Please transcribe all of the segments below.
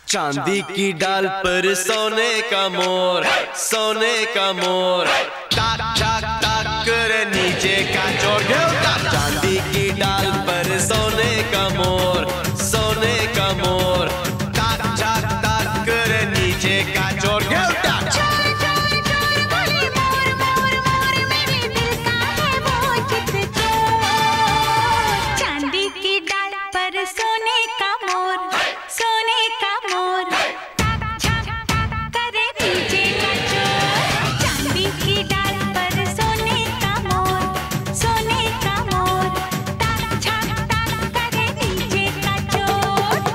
चांदी की डाल पर सोने का मोर, सोने का मोर, ताक ताक ताक करे नीचे का चोर। चांदी की डाल पर सोने का मोर, सोने का मोर, ताक ताक ताक करे नीचे का चोर। चांदी की डाल पर सोने का मोर, सोने का मोर, ताक ताक ताक करे नीचे का चोर। चांदी की डाल पर सोने का मोर, सोने का मोर, ताक ताक ताक करे नीचे का चोर।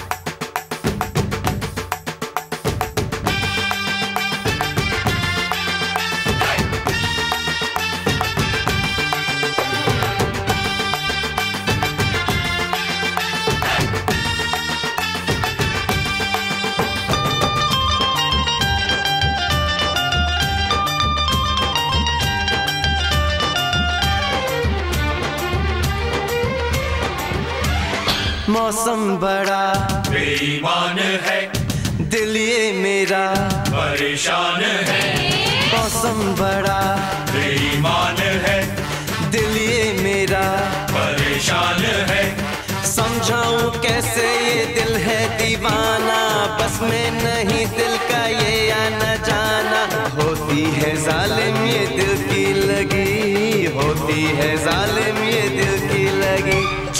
मौसम बड़ा बेईमान है, दिल ये मेरा परेशान है। मौसम बड़ा बेईमान है, दिल ये मेरा परेशान है। समझाऊं कैसे ये दिल है दीवाना, बस में नहीं दिल का ये आना जाना। होती है जालिम ये दिल की लगी, होती है जालिम ये दिल की लगी।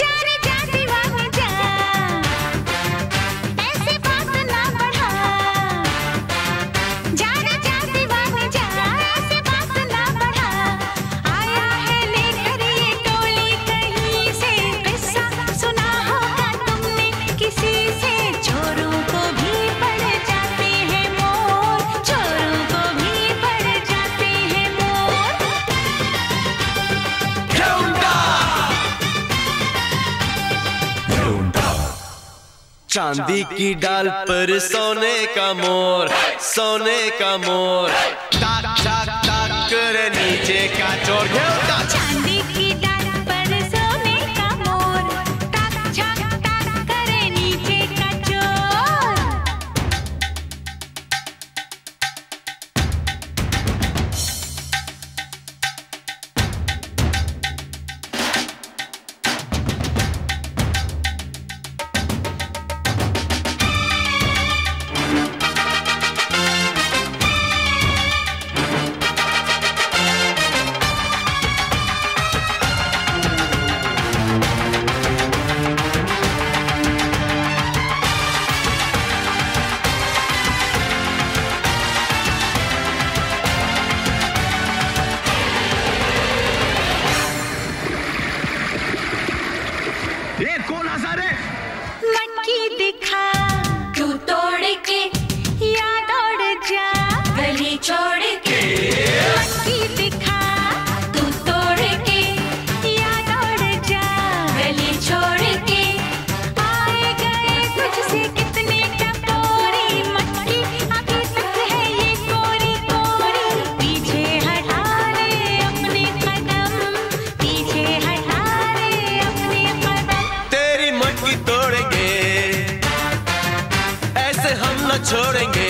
चांदी की डाल पर सोने का मोर, सोने का मोर, ताक ताक ताक करे नीचे का चोर। चांदी की डाल पर सोने का मोर, ताक ताक ताक करे नीचे का चोर। मटकी दिखा तू तोड़ के, याद उड़ जा गली छोड़ के। मटकी दिखा तू तोड़ के, याद उड़ जा गली छोड़ के। आए गए तुझसे कितने टपोरी, मटकी अभी तक है ये कोरी कोरी। पीछे हटा रे अपने कदम, पीछे हटा रे अपने कदम। तेरी मटकी तोड़ेंगे ऐसे हम न छोड़ेंगे,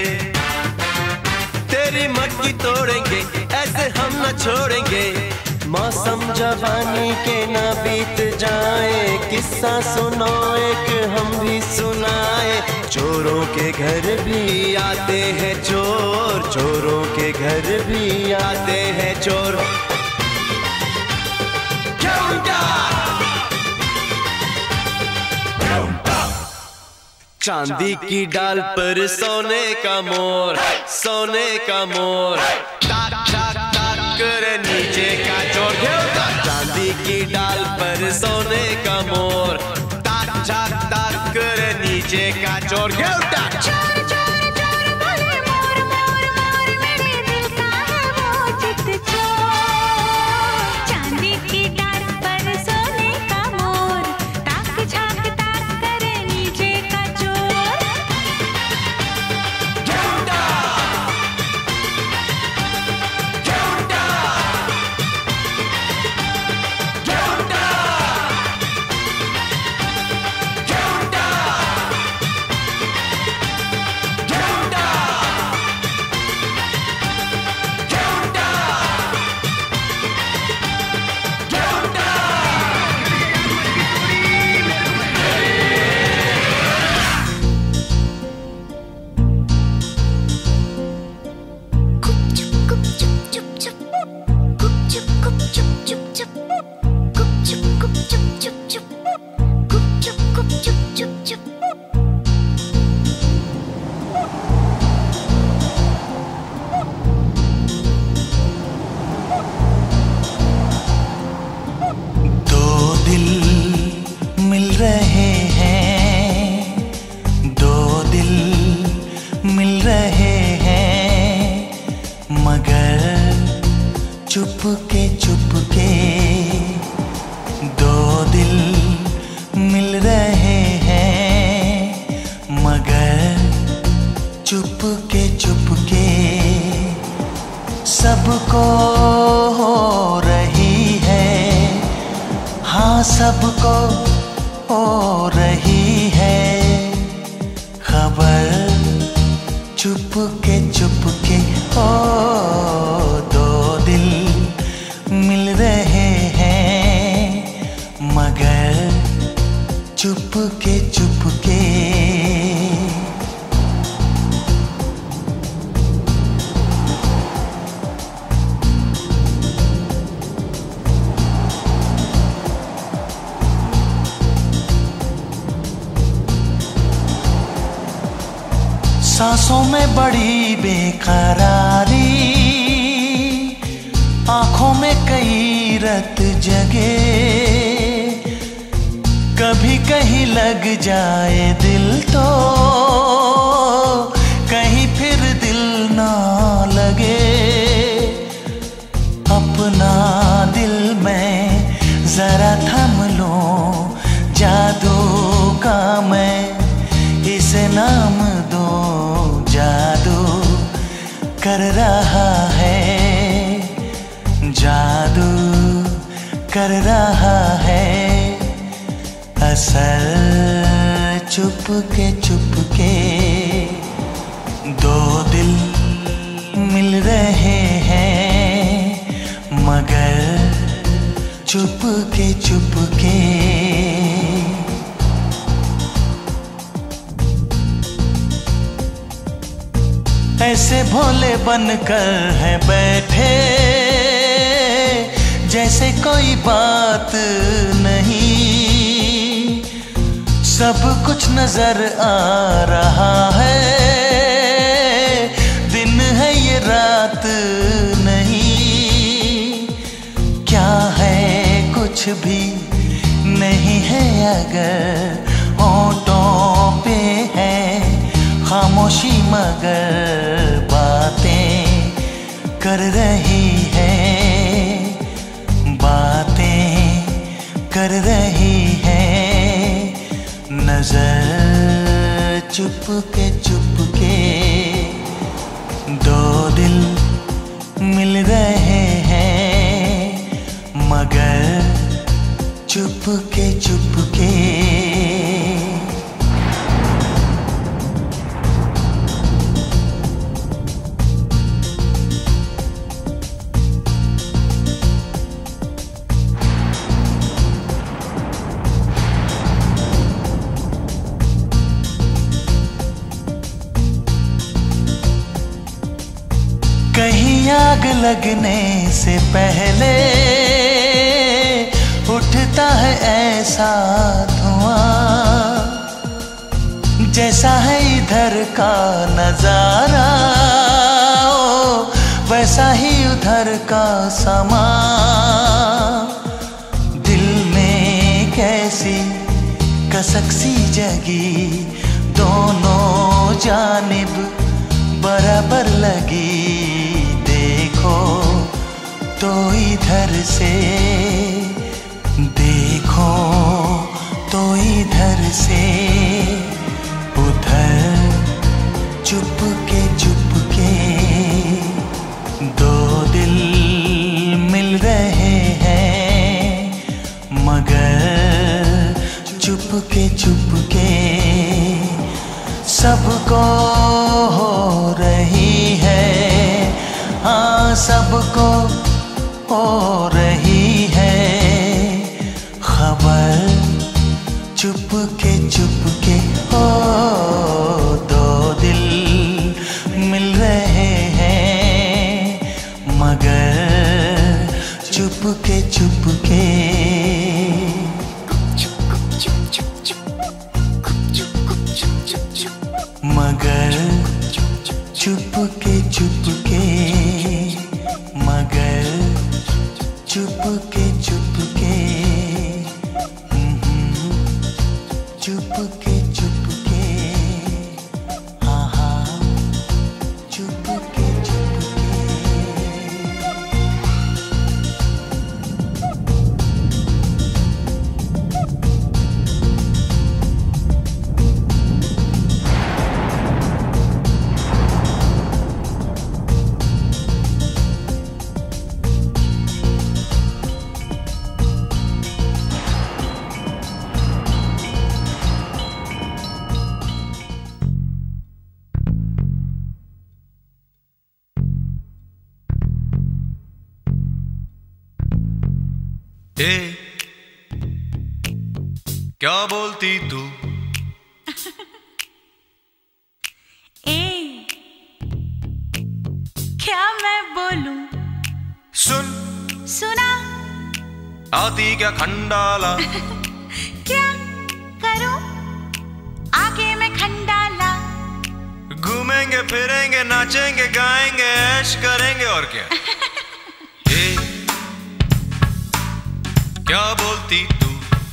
तेरी मटकी तोड़ेंगे ऐसे हम न छोड़ेंगे। मौसम जवानी के ना बीत जाए, किस्सा सुनो एक हम भी सुनाए। चोरों के घर भी आते हैं चोर, चोरों के घर भी आते हैं चोर। चांदी की डाल पर सोने का मोर, सोने का मोर, ताक ताक ताक करे नीचे का चोर। चांदी की डाल पर सोने का मोर, ताक ताक ताक करे नीचे का चोर। चोर चोर चोर बोले मोर मोर मोर, मेरे दिल का है वो चित चोर। चांदी की डाल पर सोने का मोर, ताक झाक ताक करे नीचे का चोर। चुपके चुपके दो दिल मिल रहे हैं, मगर चुपके चुपके सबको हो रही है, हाँ सबको हो रही है खबर। चुपके चुपके ओ दो दिल मिल रहे हैं, मगर चुपके चुपके। सांसों में बड़ी बेकरारी, आंखों में कई रत जगे, कभी कहीं लग जाए दिल तो कहीं फिर दिल ना लगे। अपना दिल मैं जरा थम लूं, जादू का मैं इसे नाम दूं, जादू कर रहा है, जादू कर रहा है असल। चुपके चुपके दो दिल मिल रहे हैं, मगर चुपके चुपके। ऐसे भोले बनकर है बैठे जैसे कोई बात नहीं, सब कुछ नजर आ रहा है, दिन है ये रात नहीं। क्या है कुछ भी नहीं है अगर होठों पे है खामोशी, मगर बातें कर रही है, बातें कर रही है नजर। चुपके चुपके दो दिल मिल रहे हैं, मगर चुपके चुपके। कहीं आग लगने से पहले उठता है ऐसा धुआं, जैसा है इधर का नजारा ओ वैसा ही उधर का समा। दिल में कैसी कसक सी जगी, दोनों जानिब बराबर लगी। देखो तो इधर से, देखो तो इधर से उधर। चुपके चुपके दो दिल मिल रहे हैं, मगर चुपके चुपके सबको हो रही है, हाँ सबको हो रही है खबर। चुपके चुपके ओ दो दिल मिल रहे हैं, मगर चुपके चुपके। चुप चुप चुप चुप। चुपके चुपके मगर चुपके चुपके चुपके चुपके हाँ हाँ चुपके चुपके। क्या बोलती तू? क्या मैं बोलूं? सुन सुना आती क्या खंडाला? क्या करूं आगे मैं खंडाला? घूमेंगे फिरेंगे नाचेंगे गाएंगे ऐश करेंगे और क्या? क्या बोलती तू?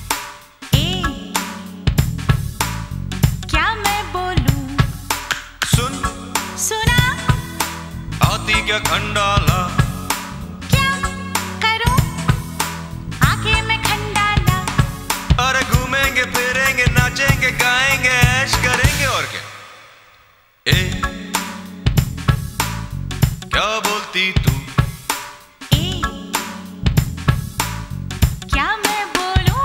क्या मैं बोलूं? सुन सुना आती क्या खंडाला? क्या करूं आगे मैं खंडाला? अरे घूमेंगे फिरेंगे नाचेंगे गाएंगे ऐश करेंगे और क्या? क्या बोलती तू? क्या मैं बोलूं?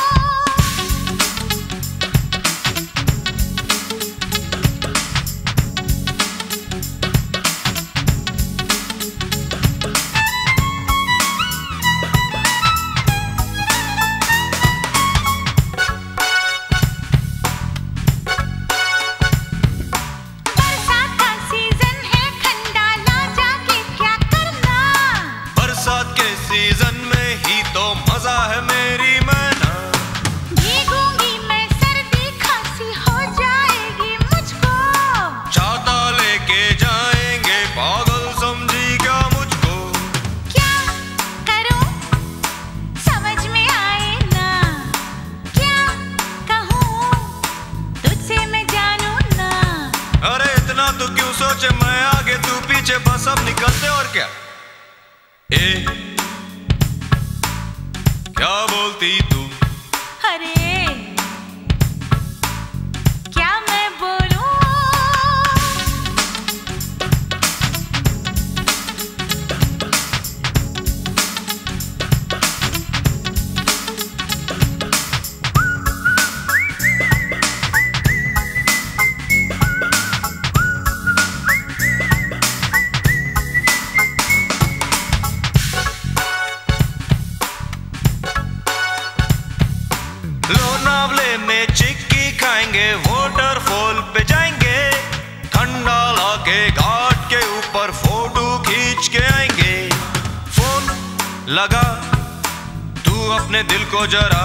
बरसात का सीजन है खंडाला जाके क्या करना? बरसात के सीजन में ही तो मजा है मेरी मैना। भीगूंगी मैं सर्दी खांसी हो जाएगी मुझको। छाता लेके जाएंगे पागल समझी क्या मुझको? क्या करूं समझ में आए ना? क्या कहूं तुझसे मैं जानू ना? अरे इतना तो क्यों सोचे मैं आगे तू पीछे बस अब निकलते और क्या? क्या बोलती तू? अरे क्या मैं बोलूं? लोनावले में चिक्की खाएंगे वाटरफॉल पे जाएंगे खंडाला के घाट के ऊपर फोटो खींच के आएंगे। फोन लगा तू अपने दिल को जरा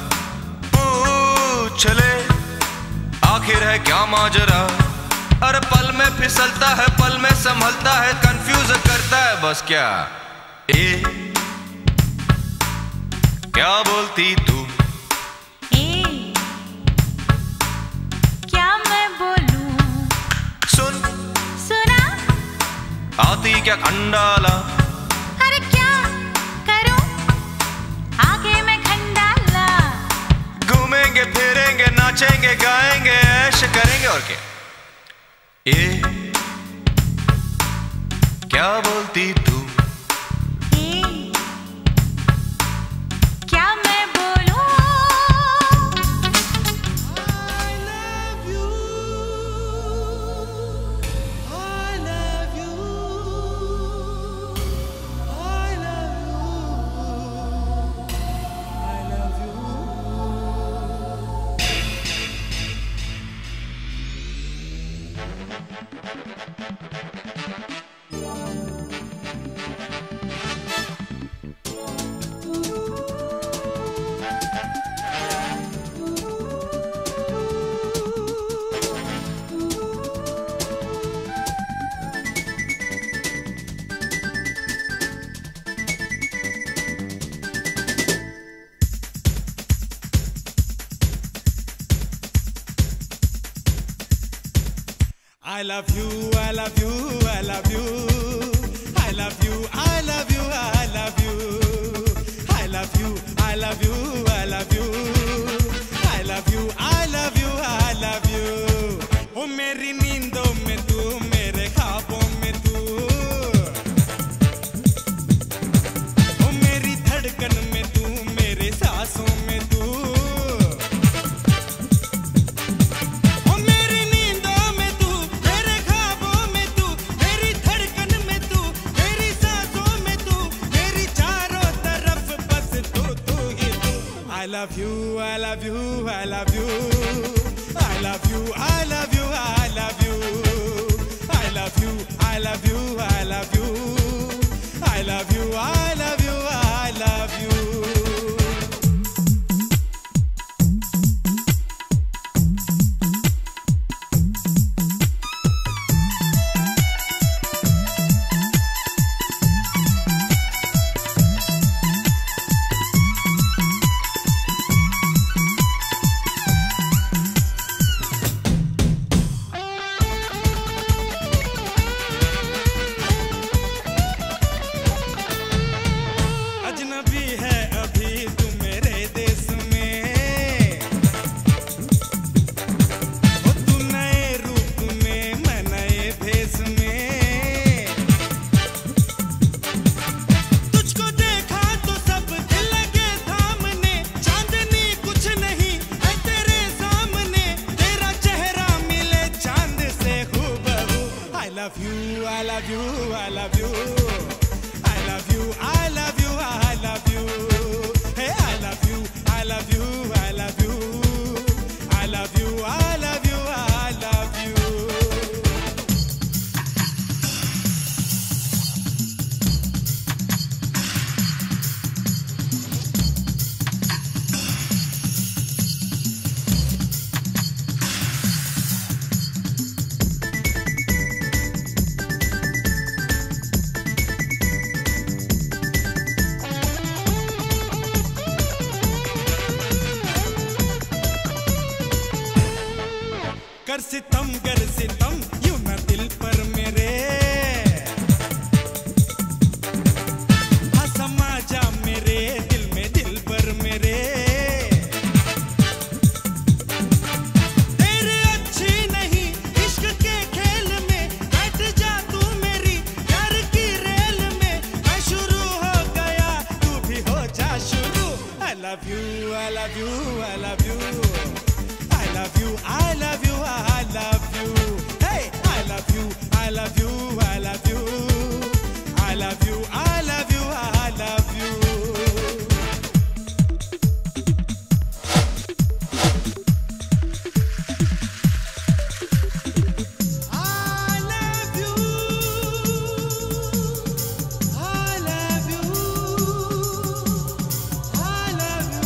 पूछ ले आखिर है क्या माजरा? अरे पल में फिसलता है पल में संभलता है कंफ्यूज करता है बस क्या? क्या बोलती तू? क्या मैं बोलूं? सुन सुना आती क्या खंडाला? अरे क्या करूं आगे मैं खंडाला? घूमेंगे फिरेंगे नाचेंगे गाएंगे ऐश करेंगे और क्या? क्या बोलती तू? क्या मैं बोलूं? I love you, I love you, I love you. I love you, I love you, I love you. I love you, I love you, I love you. I love you, I love you, I love you. ओ मेरी नींदों में तू, मेरे ख्वाबों में तू, ओ मेरी धड़कन में तू, मेरे सांसों में तू, ओ मेरी नींदों में तू, मेरे ख्वाबों में तू, मेरी धड़कन में तू, मेरी सांसों में तू, मेरी चारों तरफ बस तू तू ही तू. I love you, I love you, I love you. I love you, I love you, I love you. I love you, I love you, I love you. I love you, I love you, I love you. अजनबी है अभी तू मेरे देश में, ओ तू नए रूप में, मैं नए भेष में. तुझको देखा तो सब दिल लगे थामने, चांदनी कुछ नहीं है तेरे सामने, तेरा चेहरा मिले चांद से हूबहू. I love you, I love you, I love you. I love you, I love you, I love you. Hey, I love you, I love you, I love you. I love you, I love you, I love you. कर सितम यूं न दिल पर मेरे, हाँ समा जा मेरे दिल में दिल पर मेरे. तेरे अच्छी नहीं इश्क के खेल में, बैठ जा तू मेरी प्यार की रेल में. मैं शुरू हो गया तू भी हो जा शुरू. I love you, I love you, I love you. I love you, I love you, I love you. Hey, I love you, I love you, I love you. I love you, I love you, I love you. I love you, I love you, I love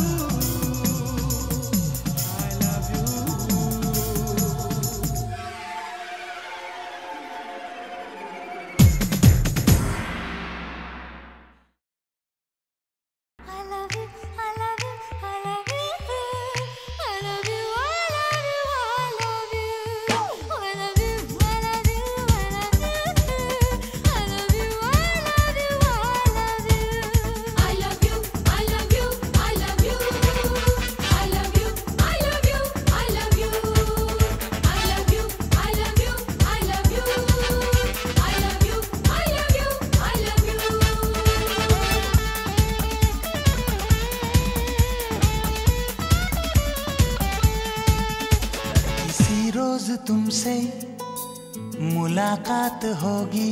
रोज तुमसे मुलाकात होगी,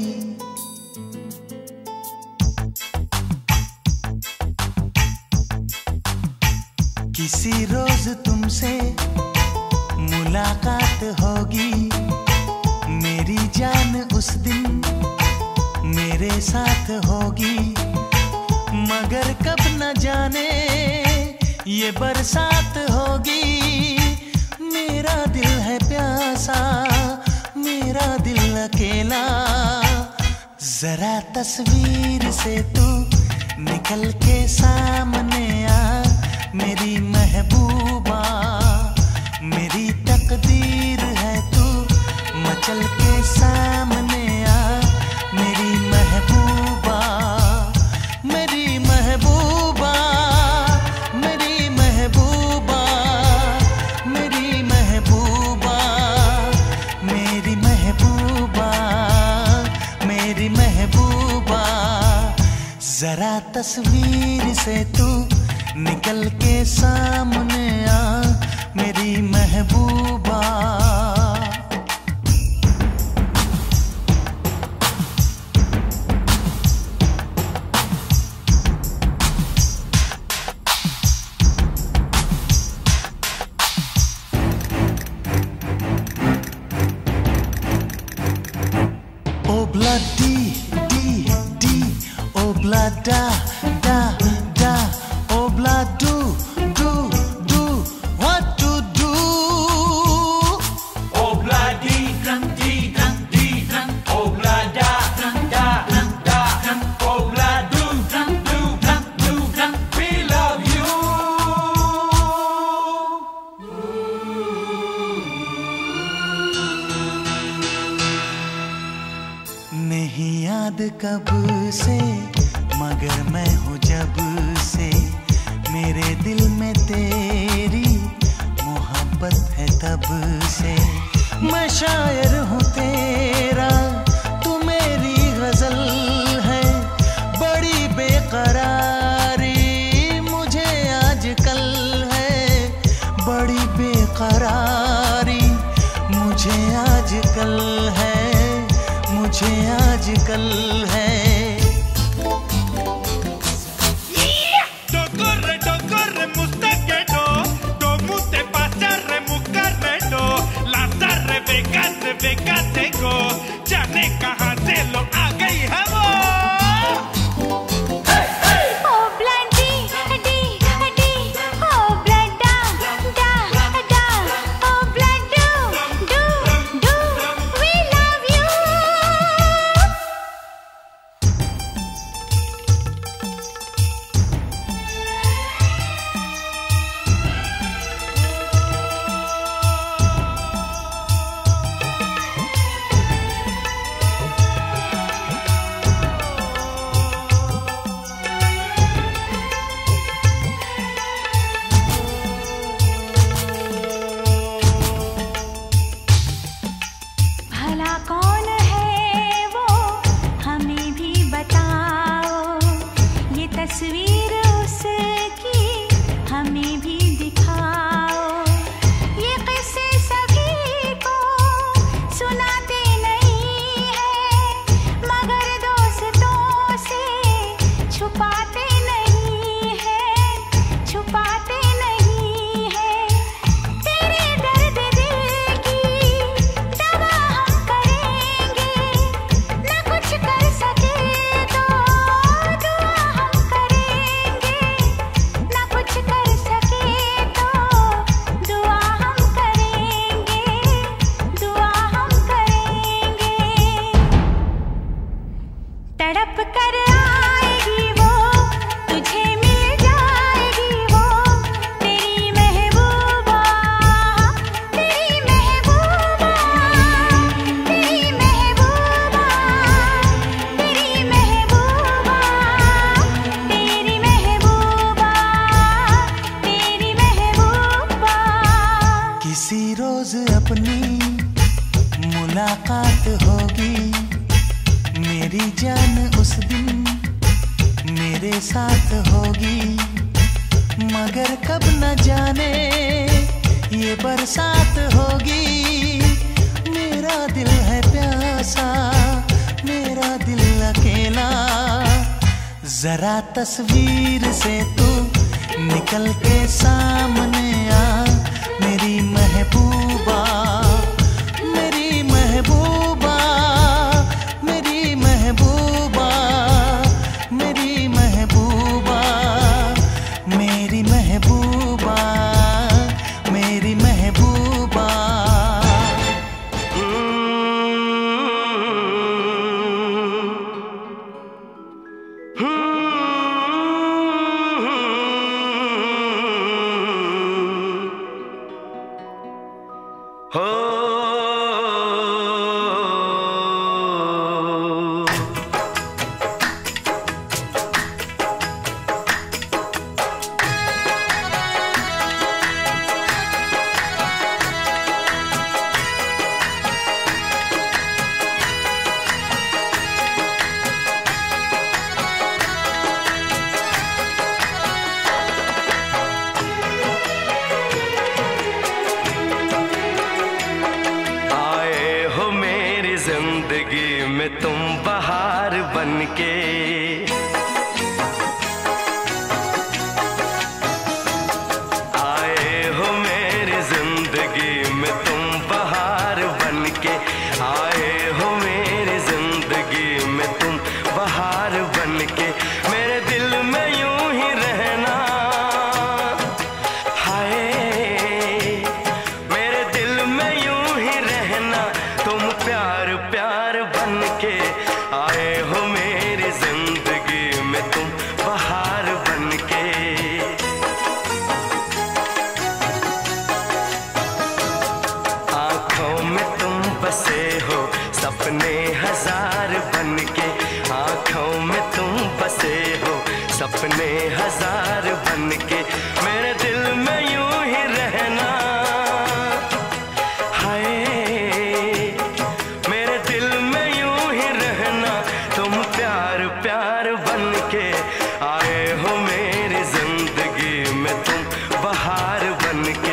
किसी रोज तुमसे मुलाकात होगी. मेरी जान उस दिन मेरे साथ होगी, मगर कब न जाने ये बरसात होगी. मेरा दिल है प्यासा, मेरा दिल अकेला, जरा तस्वीर से तू निकल के सामने आ. मेरी महबूबा, मेरी तकदीर है तू मचल के जरा तस्वीर से तू निकल के सामने आ मेरी महबूबा। Obla di di di, obla da da da, obla do do do, what to do? Obla di drum di drum, obla da da da, obla do drum, we love you. नहीं याद कब से मगर मैं हूँ जब से, मेरे दिल में तेरी मोहब्बत है तब से। मैं शायर हूँ तेरा, तू मेरी गजल है, बड़ी बेकरारी मुझे आजकल है, बड़ी बेकरारी मुझे आजकल है, मुझे आजकल है। Do corre mustache do mute pasare mukarre do, lazarre vegate go, जाने कहाँ से लो आ गई है वो। तस्वीर उसकी हमें भी दिखाओ, ये किस्से सभी को सुनाते नहीं है, मगर दोस्तों से छुपाते नहीं है, छुपाते नहीं है। तेरे दर्द दिल की दवा हम करेंगे, न कुछ कर सके तो तड़प कर आएगी वो, तुझे मिल जाएगी वो, तेरी महबूबा, तेरी महबूबा, तेरी महबूबा, तेरी महबूबा, तेरी महबूबा, तेरी महबूबा। किसी रोज अपनी मुलाकात होगी, मेरी जान उस दिन मेरे साथ होगी, मगर कब न जाने ये बरसात होगी। मेरा दिल है प्यासा, मेरा दिल अकेला, जरा तस्वीर से तू निकल के सामने आ मेरी महबूबा, मेरी महबूबा, मेरी महबूबा, मेरी महबूबा, मेरी महबूबा, मेरी महबूबा। जिंदगी में तुम बहार बनके। आए हो मेरी जिंदगी में तुम बहार बनके। आए हो मेरी जिंदगी में तुम बहार बनके। मेरे दिल में यूं ही रहना, हाय मेरे दिल में यूं ही रहना। तुम प्यार प्यार बनके। आए हो मेरी जिंदगी में तुम बहार बनके। आंखों में तुम बसे हो सपने हजार बनके। आंखों में तुम बसे हो सपने हजार बनके। मेरे दिल में यूं ही रहना, हाय मेरे दिल में यूं ही रहना। तुम प्यार प्यार बनके। आए हो मेरी जिंदगी में तुम बहार बनके।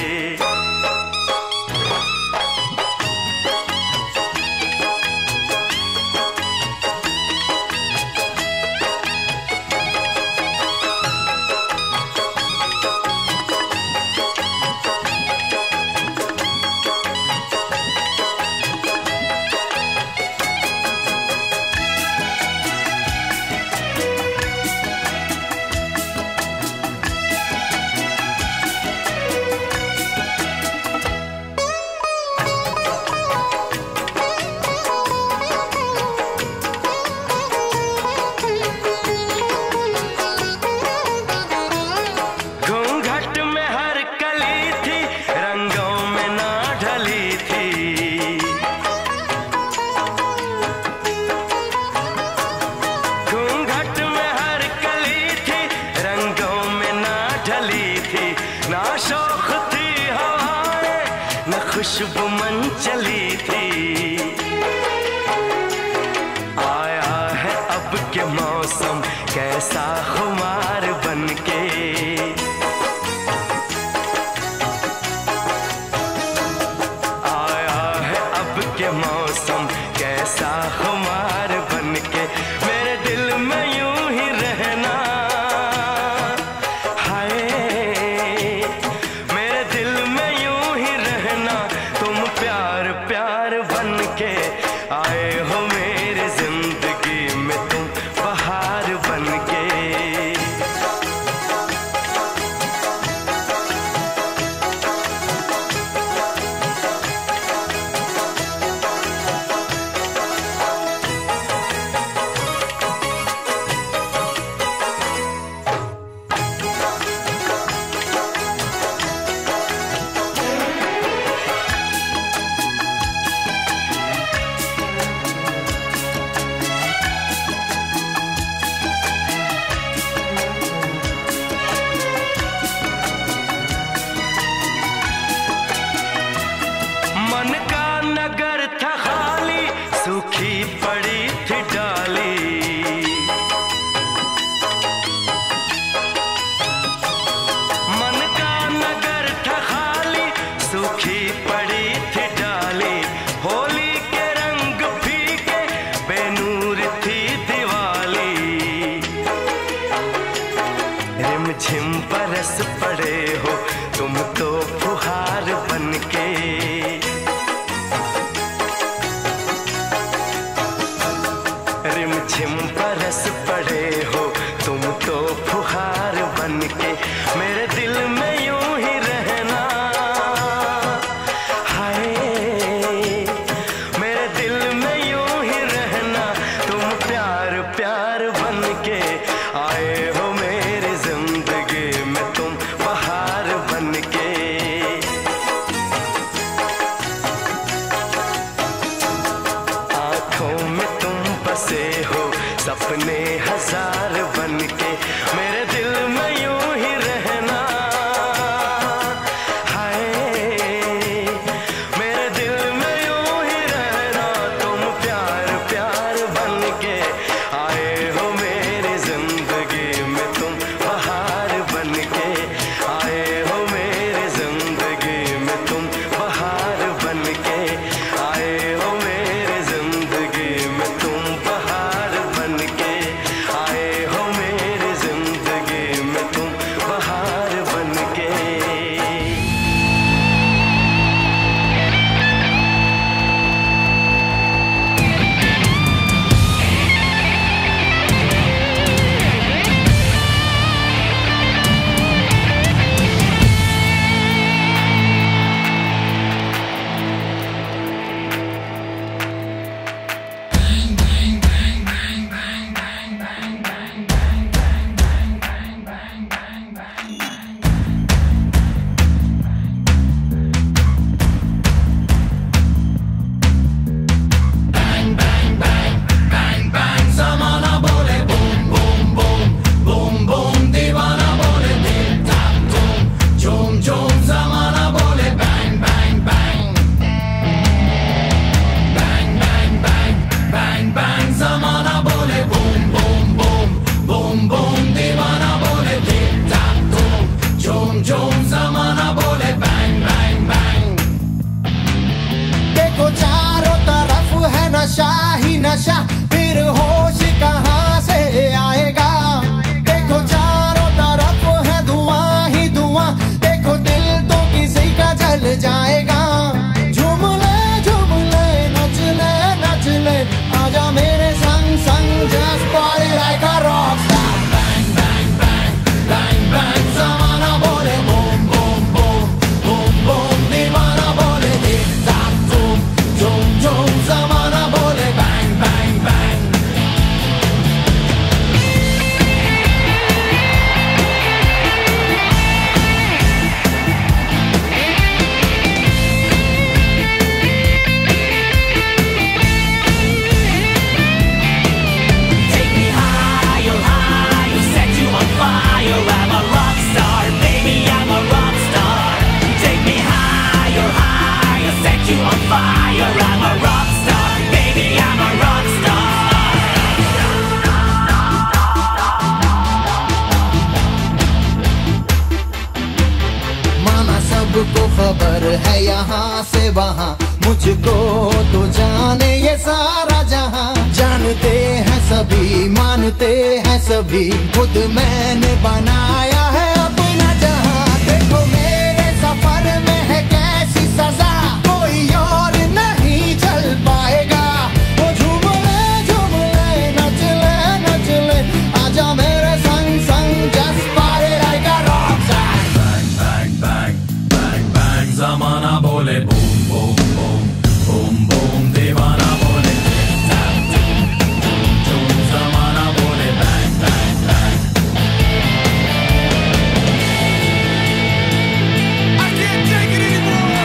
घूंघट में हर कली थी, रंगों में ना ढली थी। घूंघट में हर कली थी, रंगों में ना ढली थी। ना शौक थी हवाएं, न खुशबू मन चली थी। आया है अब के मौसम कैसा खुमार बनके। आया है अब के मौसम कैसा खुमार बनके। मेरे दिल में यूं ही रहना, हाय मेरे दिल में यूं ही रहना। तुम प्यार प्यार बनके। आए हो मेरी जिंदगी में तुम बहार बनके। मन का नगर था खाली, सूखी पड़ी थी डाली। मन का नगर था खाली, सूखी पड़ी थी डाली। होली के रंग फीके, बेनूर थी दिवाली। रिमझिम बरस पड़े हो तुम तो फुहार बनके। रिमझिम बरस पड़े हो तुम तो फुहार बनके। मेरे दिल में यूं ही रहना, नशा ही नशा, फिर होश कहाँ से आएगा। देखो चारों तरफ है धुआं ही धुआं, देखो दिल तो किसी का जल जाएगा। झूम ले नच ले नच ले, आजा मेरे संग संग, just party like a rock star। Bang bang bang bang bang, ज़माना बोले boom boom boom boom boom, दीवाना बोले tic tac zoom zoom zoom, ज़माना बोले bang bang bang। Take me higher, higher, set you on fire. I'm a rock star, baby, I'm a rock star. Take me higher, higher, set you on fire. I'm a rock star, baby, I'm a rock star. माना सबको खबर है यहाँ से वहाँ, मुझको तो जाने ये सारा जहाँ। जानते हैं सभी, मानते हैं सभी, खुद मैंने बनाया है अपना जहाँ। देखो मेरे सफर में है कैसी सजा, कोई और नहीं चल पाएगा। वो झूम ले नच ले, आजा मेरे संग संग, just party like a rock star। Bang bang bang bang, ज़माना बोले boom boom boom boom boom, दीवाना बोले tic tac zoom zoom zoom, ज़माना बोले bang bang bang। I can't take it anymore.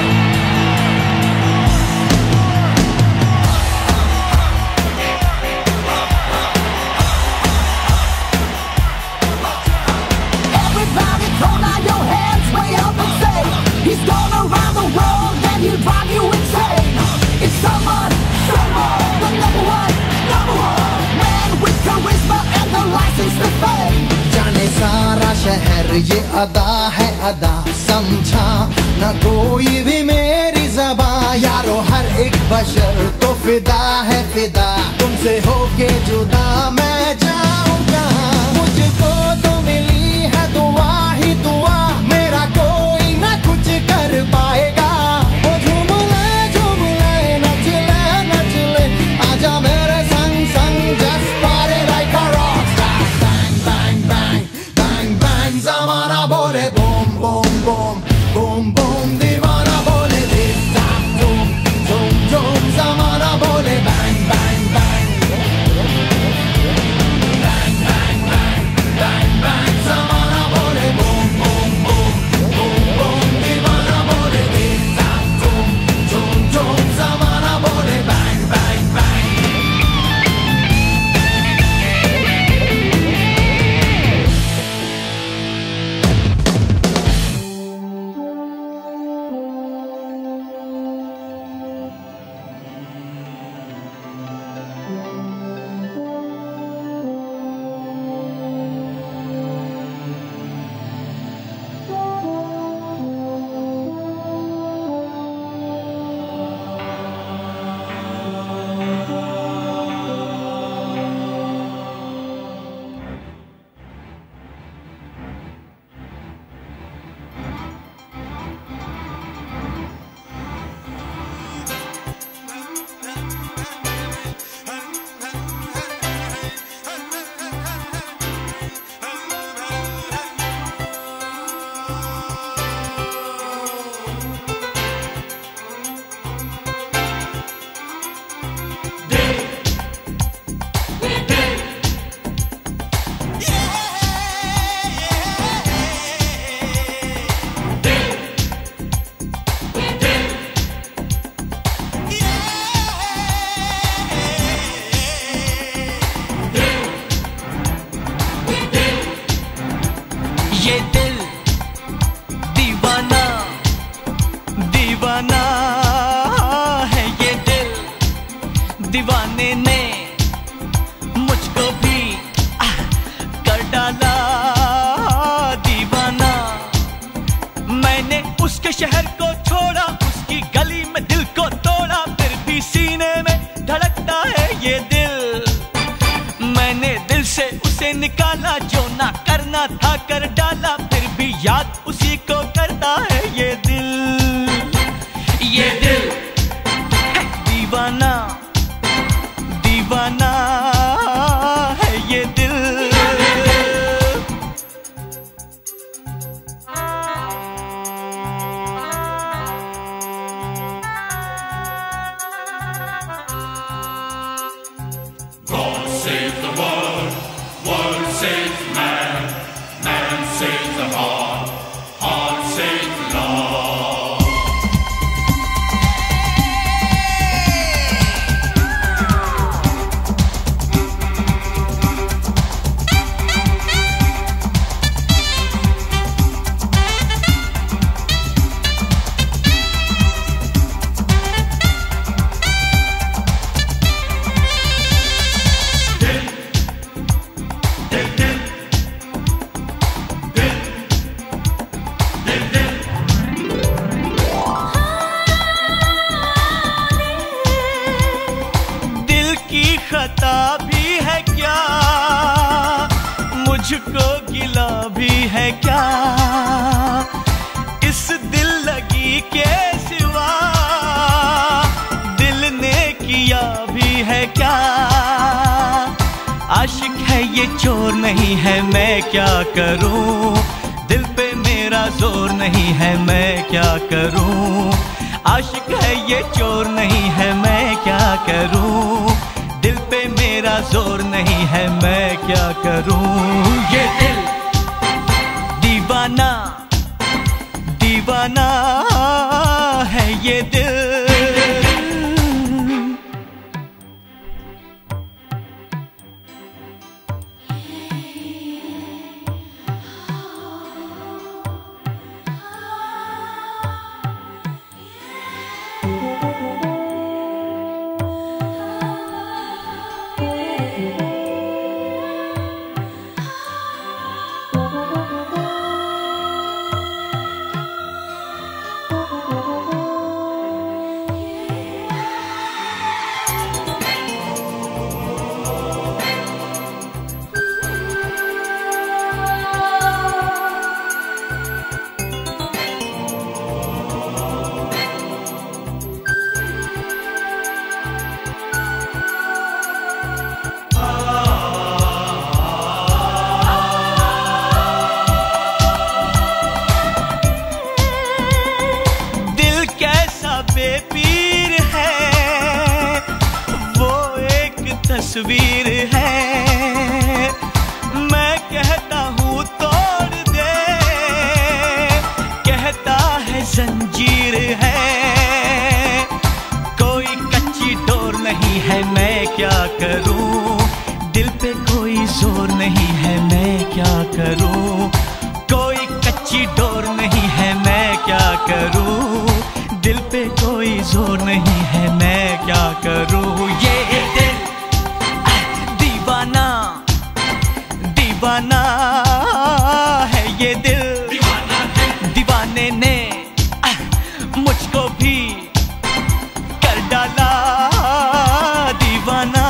Everybody throw down your hands way up and say, he's gone around the world and he'll drive you insane. It's someone, the number one man with charisma and the license to fame. जाने सारा शहर ये अदा है अदा, समझा न कोई भी मेरी ज़बां। यारो हर एक बशर तो फिदा है फिदा, तुमसे होके जुदा मैं जाऊं कहाँ। मुझको तो मिली है दुआ ही दुआ, मेरा कोई ना कुछ कर पाएगा। वो झूम ले नच ले, आजा मेरे संग संग, just party like a rock star। Bang bang bang bang bang, ज़माना बोले boom boom boom boom boom, दीवाना बोले tic tac zoom zoom zoom, ज़माना बोले bang bang bang bang bang bang bang bang, ज़माना बोले boom boom boom boom boom, दीवाना बोले tic tac zoom zoom zoom, ज़माना बोले bang bang bang। दीवाने ने मुझको भी कर डाला दीवाना। मैंने उसके शहर को छोड़ा, उसकी गली में दिल को तोड़ा, फिर भी सीने में धड़क ये दिल, मैंने दिल से उसे निकाला, जो ना करना था कर डाला, फिर भी याद उसी को करता है ये दिल। ये दिल है दीवाना, दीवाना है ये दिल। God save the world, world save man, man save the heart, heart save love. दिल की खता भी है क्या, मुझको गिला भी है क्या, इस दिल लगी के सिवा दिल ने किया भी है क्या। आशिक है ये चोर नहीं है, मैं क्या करूं, दिल पे मेरा जोर नहीं है, मैं क्या करूं। आशिक है ये चोर नहीं है, मैं क्या करूं, दिल पे मेरा जोर नहीं है, मैं क्या करूं। ये दिल दीवाना, दीवाना है ये दिल। बेपीर है, वो एक तस्वीर है, मैं कहता हूँ तोड़ दे, कहता है जंजीर है। कोई कच्ची डोर नहीं है, मैं क्या करूँ, दिल पे कोई जोर नहीं है, मैं क्या करूँ। कोई कच्ची डोर नहीं है, मैं क्या करूँ, दिल पे कोई जोर नहीं है, मैं क्या करूँ। ये दिल दीवाना, दीवाना है ये दिल, दीवाने ने मुझको भी कर डाला दीवाना।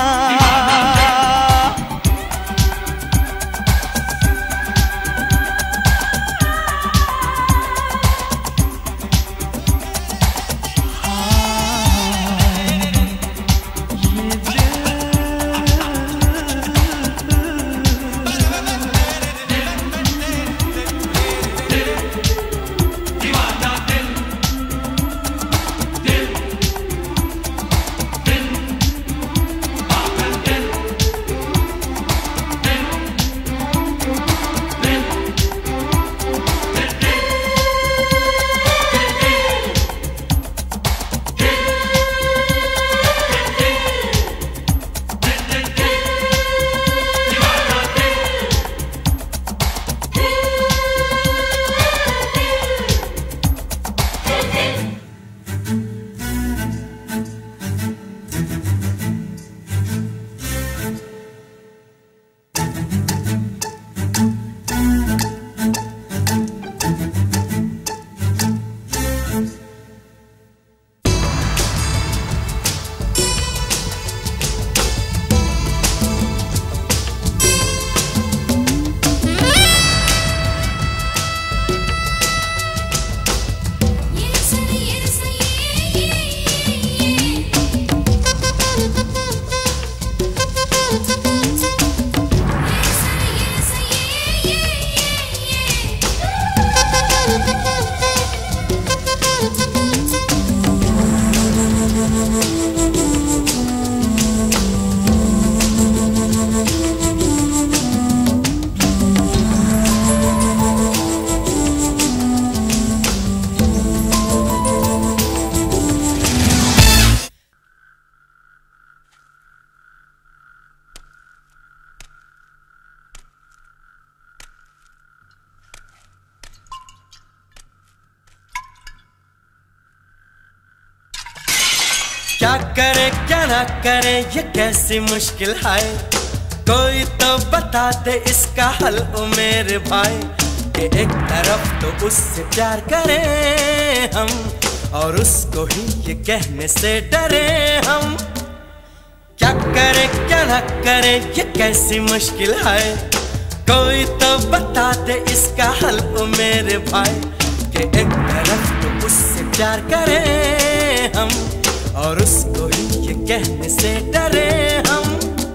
क्या करे क्या ना करे ये कैसी मुश्किल है, कोई तो बता दे इसका हल ओ मेरे भाई। कि एक तरफ तो उससे प्यार करें हम और उसको ही ये कहने से डरे हम। क्या करे क्या ना करे ये कैसी मुश्किल है, कोई तो बता दे इसका हल ओ मेरे भाई। कि एक तरफ तो उससे प्यार करें हम और उसको ही ये कहने से डरे हम।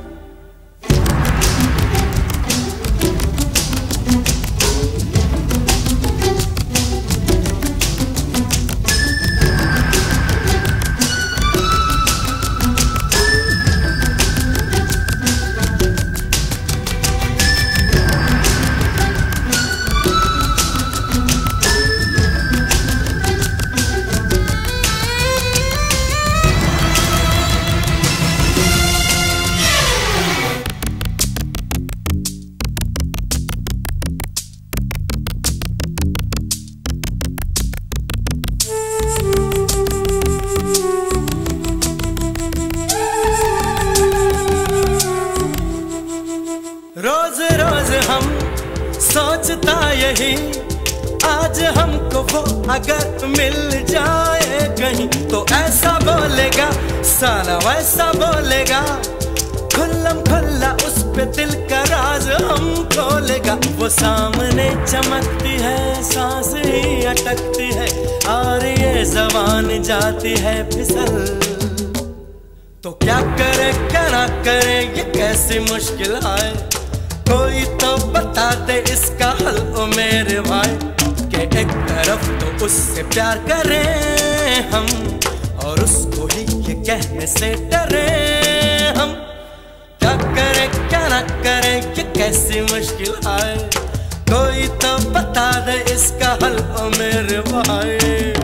रोज रोज हम सोचता यही, आज हमको वो अगर मिल जाए कहीं तो ऐसा बोलेगा साला वैसा बोलेगा, खुल्लम खुल्ला उस पे दिल का राज हम खोलेगा। वो सामने चमकती है सांस ही अटकती है और ये ज़बान जाती है फिसल। तो क्या करे क्या ना करे ये कैसी मुश्किल है, कोई तो बता दे इसका हल ओ मेरे भाई। कि एक तरफ तो उससे प्यार करें हम और उसको ही ये कहने से डरे हम। क्या करे क्या ना करे ये कैसी मुश्किल है, कोई तो बता दे इसका हल ओ मेरे भाई।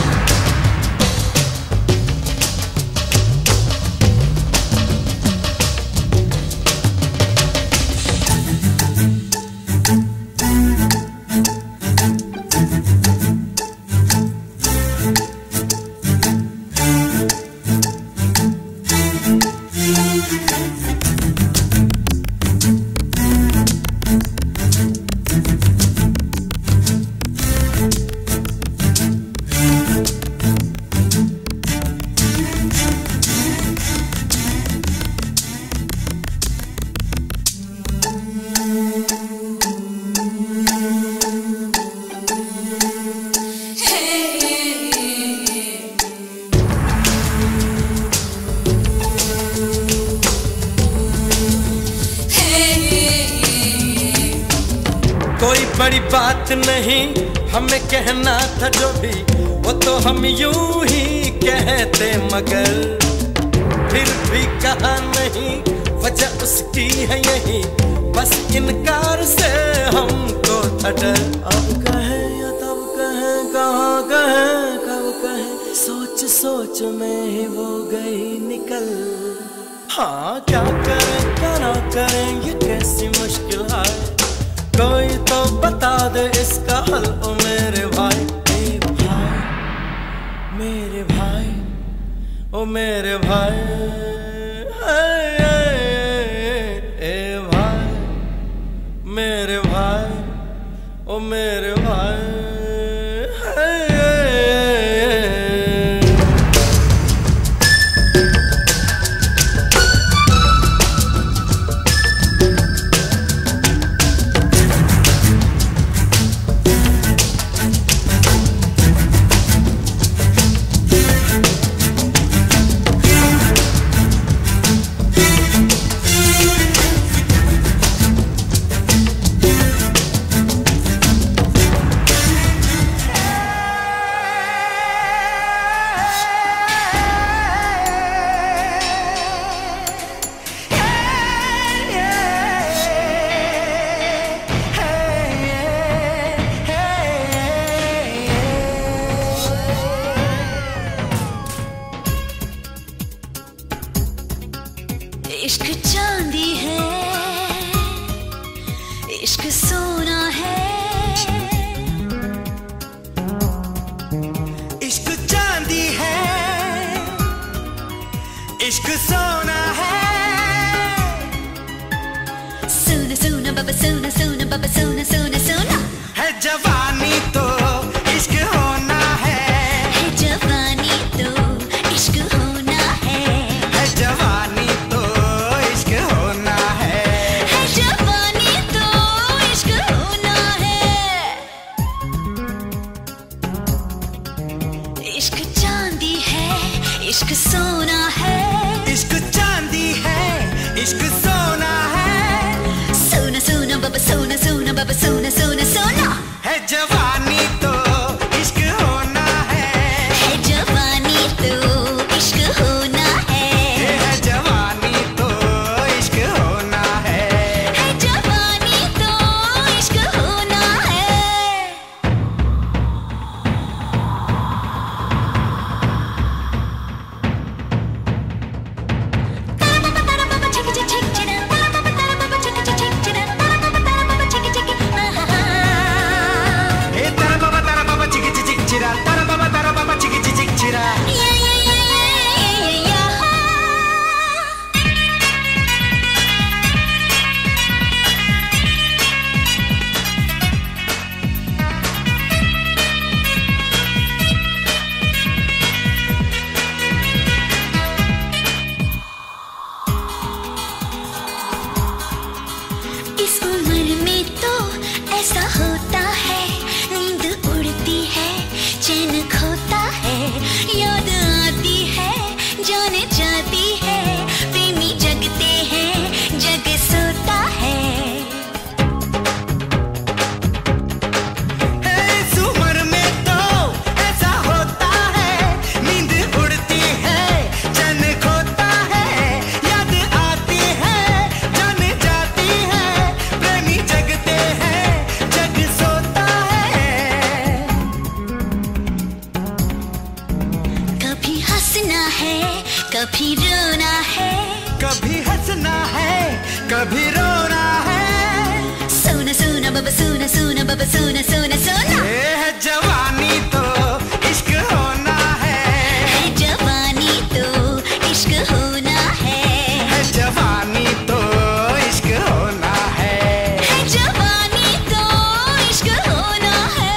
कोई बड़ी बात नहीं हमें कहना था जो भी, वो तो हम यूं ही कहते मगर फिर भी कहा नहीं, वजह उसकी है यही, बस इनकार से हमको था डर। अब कहे या तब कहे, कहाँ कहे कब कहे, सोच सोच में ही वो गई निकल। हाँ क्या करें क्या ना करें ये कैसी मुश्किल है, कोई तो बता दे इसका हल ओ मेरे भाई। ए भाई मेरे भाई ओ मेरे भाई, ए भाई मेरे भाई ओ मेरे भाई। इश्क चांदी है, इश्क सोना है, इश्क चांदी है, इश्क सोना है। सुन सुन बाबा सुन सुन बाबा सुन सुन सुन है जवानी तो इश्क होना है। है जवानी तो इश्क होना है। है जवानी तो इश्क होना है। है जवानी तो इश्क होना है। इश्क चांदी है इश्क सोना है। इश्क चांदी है इश्क सोना है। सोना सोना बाबा सोना सोना बाबा सोना सोना सोना है जवानी तो इश्क होना है। है जवानी तो इश्क होना है। है जवानी तो इश्क होना है। है जवानी तो इश्क होना है। ए तारा बाबा चिकी चिक चिरा तारा बाबा चिकी चिक चिरा। इस उम्र में तो ऐसा होता है, नींद उड़ती है, चैन खोता है, याद आती है, जाने जाती है, प्रेमी जगते हैं, जग सोता है। इस उम्र में तो ऐसा होता है, नींद उड़ती है, चैन खोता है, याद आती है, जाने जाती है, प्रेमी जगते हैं, जग सोता है। कभी हंसना है कभी रोना है। कभी हंसना है कभी रोना है। सोना सोना बाबा सोना सोना बाबा सोना सोना सोना ये है जवानी तो इश्क होना है। है जवानी तो इश्क होना है। है जवानी तो इश्क होना है। है जवानी तो इश्क होना है।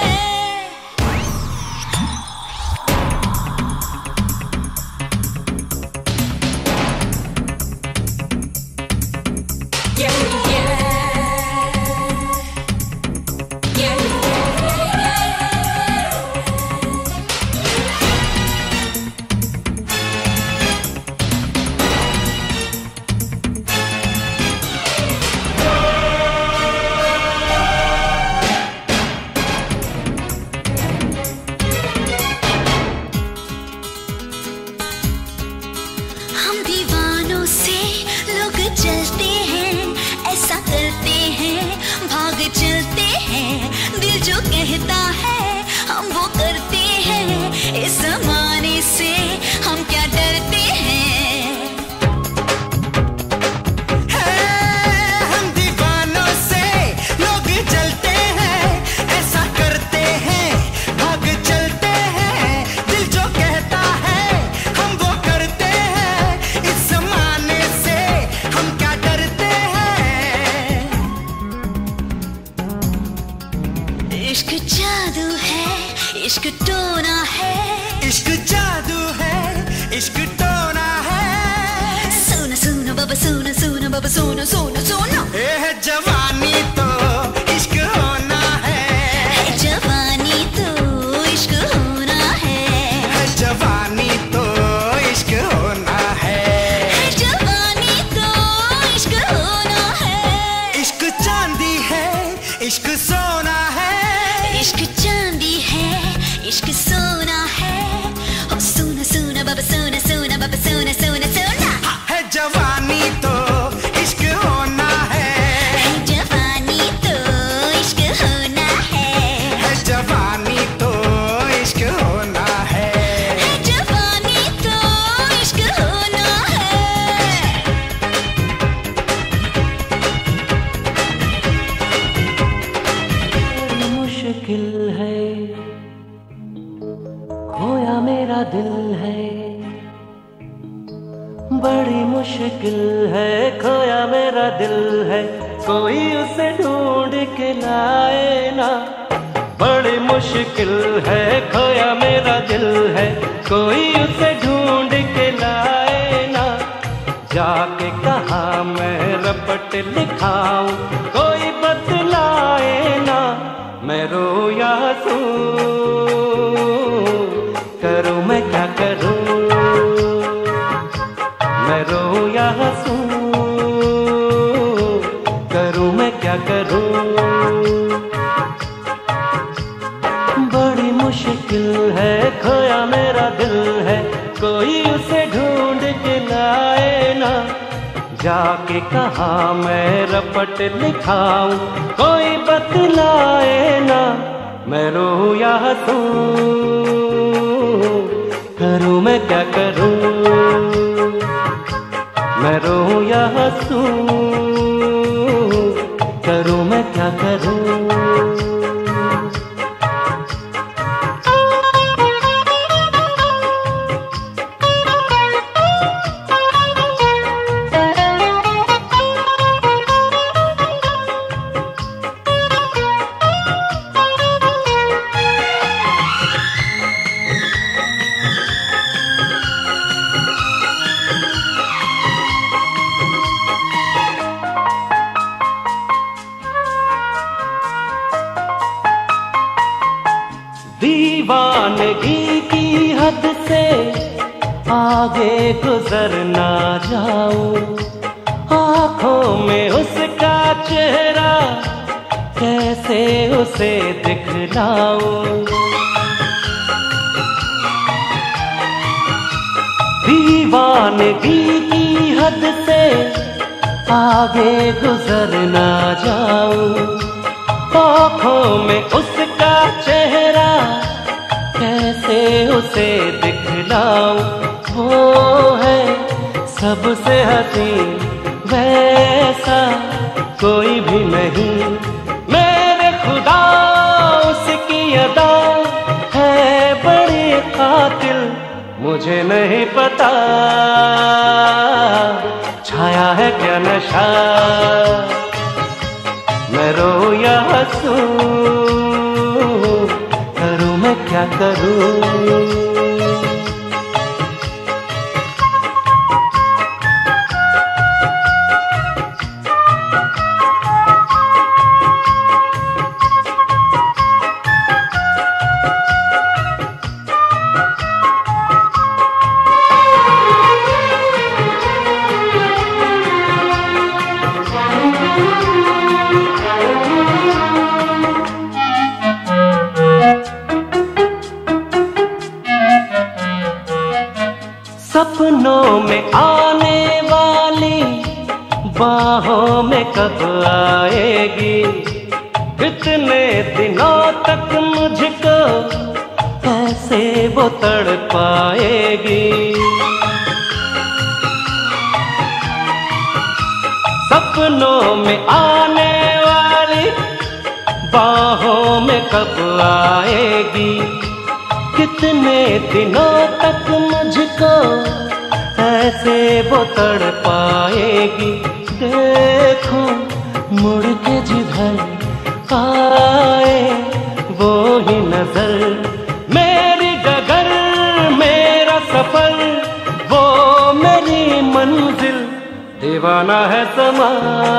हम दीवानों से लोग चलते हैं, ऐसा करते हैं, भाग चलते हैं, दिल जो कहता है हम वो करते हैं, इस जमाने से हम क्या डरते हैं। हम दीवानों से लोग जलते हैं, ऐसा करते हैं, भाग चलते हैं, दिल जो कहता है हम वो करते हैं, इस जमाने से हम क्या डरते हैं। इश्क जादू है इश्क टोना है। इश्क जादू है इश्क टोना है। सोना सोना बाबा सोना सोना बाबा सोना सोना सोना ये है जवानी तो इश्क होना है। है जवानी तो इश्क होना है। है जवानी तो इश्क होना है। है जवानी तो इश्क होना है। इश्क चांदी है इश्क सोना है। इश्क चांदी है इश्क सोना है। ओ सोना सोना बाबा सोना सोना बाबा सोना सोना सोना है जवानी तो इश्क होना है। है बड़ी मुश्किल है, खोया मेरा दिल है, कोई उसे ढूंढ के लाए ना। बड़ी मुश्किल है, खोया मेरा दिल है, कोई उसे ढूंढ के लाए ना। जाके कहाँ मैं रपट लिखाऊं, कोई बतलाए ना। मैं रो या सूं, करूं मैं क्या करूं। मैं रो या हंसूं, करूं मैं क्या करूं। बड़ी मुश्किल है, खोया मेरा दिल है, कोई उसे ढूंढ के लाए ना। जाके कहाँ मैं रपट लिखाऊं, कोई बतलाए ना। मैं रो या हंसूं, करूं मैं क्या करूं। मैं रो या हंसूं, करूं मैं क्या करूं। दीवानगी की हद से आगे गुजर ना जाऊं, आँखों में उसका चेहरा कैसे उसे दिखलाऊं। दीवानगी की हद से आगे गुजर ना जाऊं, आँखों में उसका चेहरा कैसे उसे दिखलाऊं। वो है सबसे हसीन, वैसा कोई भी नहीं। मेरे खुदा उसकी अदा है बड़ी कातिल, मुझे नहीं पता छाया है क्या नशा। मैं रो या हंसूं, करूं मैं क्या करूं। सपनों में आने वाली बाहों में कब आएगी। कितने दिनों तक मुझको कैसे वो तड़पाएगी। सपनों में आने वाली बाहों में कब आएगी। कितने दिनों तक मुझको ऐसे वो तड़पाएगी। देखो मुड़ के जिधर आए वो ही नजर, मेरी डगर मेरा सफर वो मेरी मंजिल। दीवाना है समा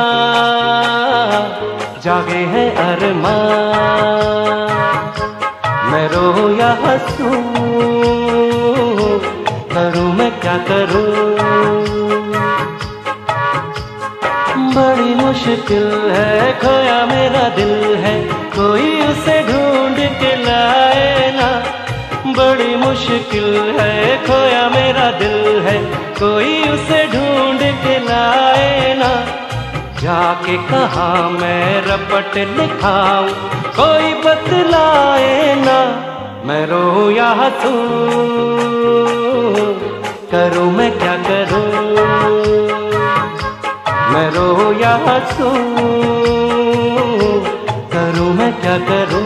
जागे है अरमां, मैं रो या हंसूं करूं मैं क्या करूं। बड़ी मुश्किल है खोया मेरा दिल है, कोई उसे ढूंढ के लाए ना। बड़ी मुश्किल है खोया मेरा दिल है, कोई उसे ढूंढ के लाए ना। जाके कहाँ मैं रपट लिखाऊं, कोई बतलाए ना। मैं रो या हंसूं करूं मैं क्या करूं। मैं रो या हंसूं करूं मैं क्या करूं।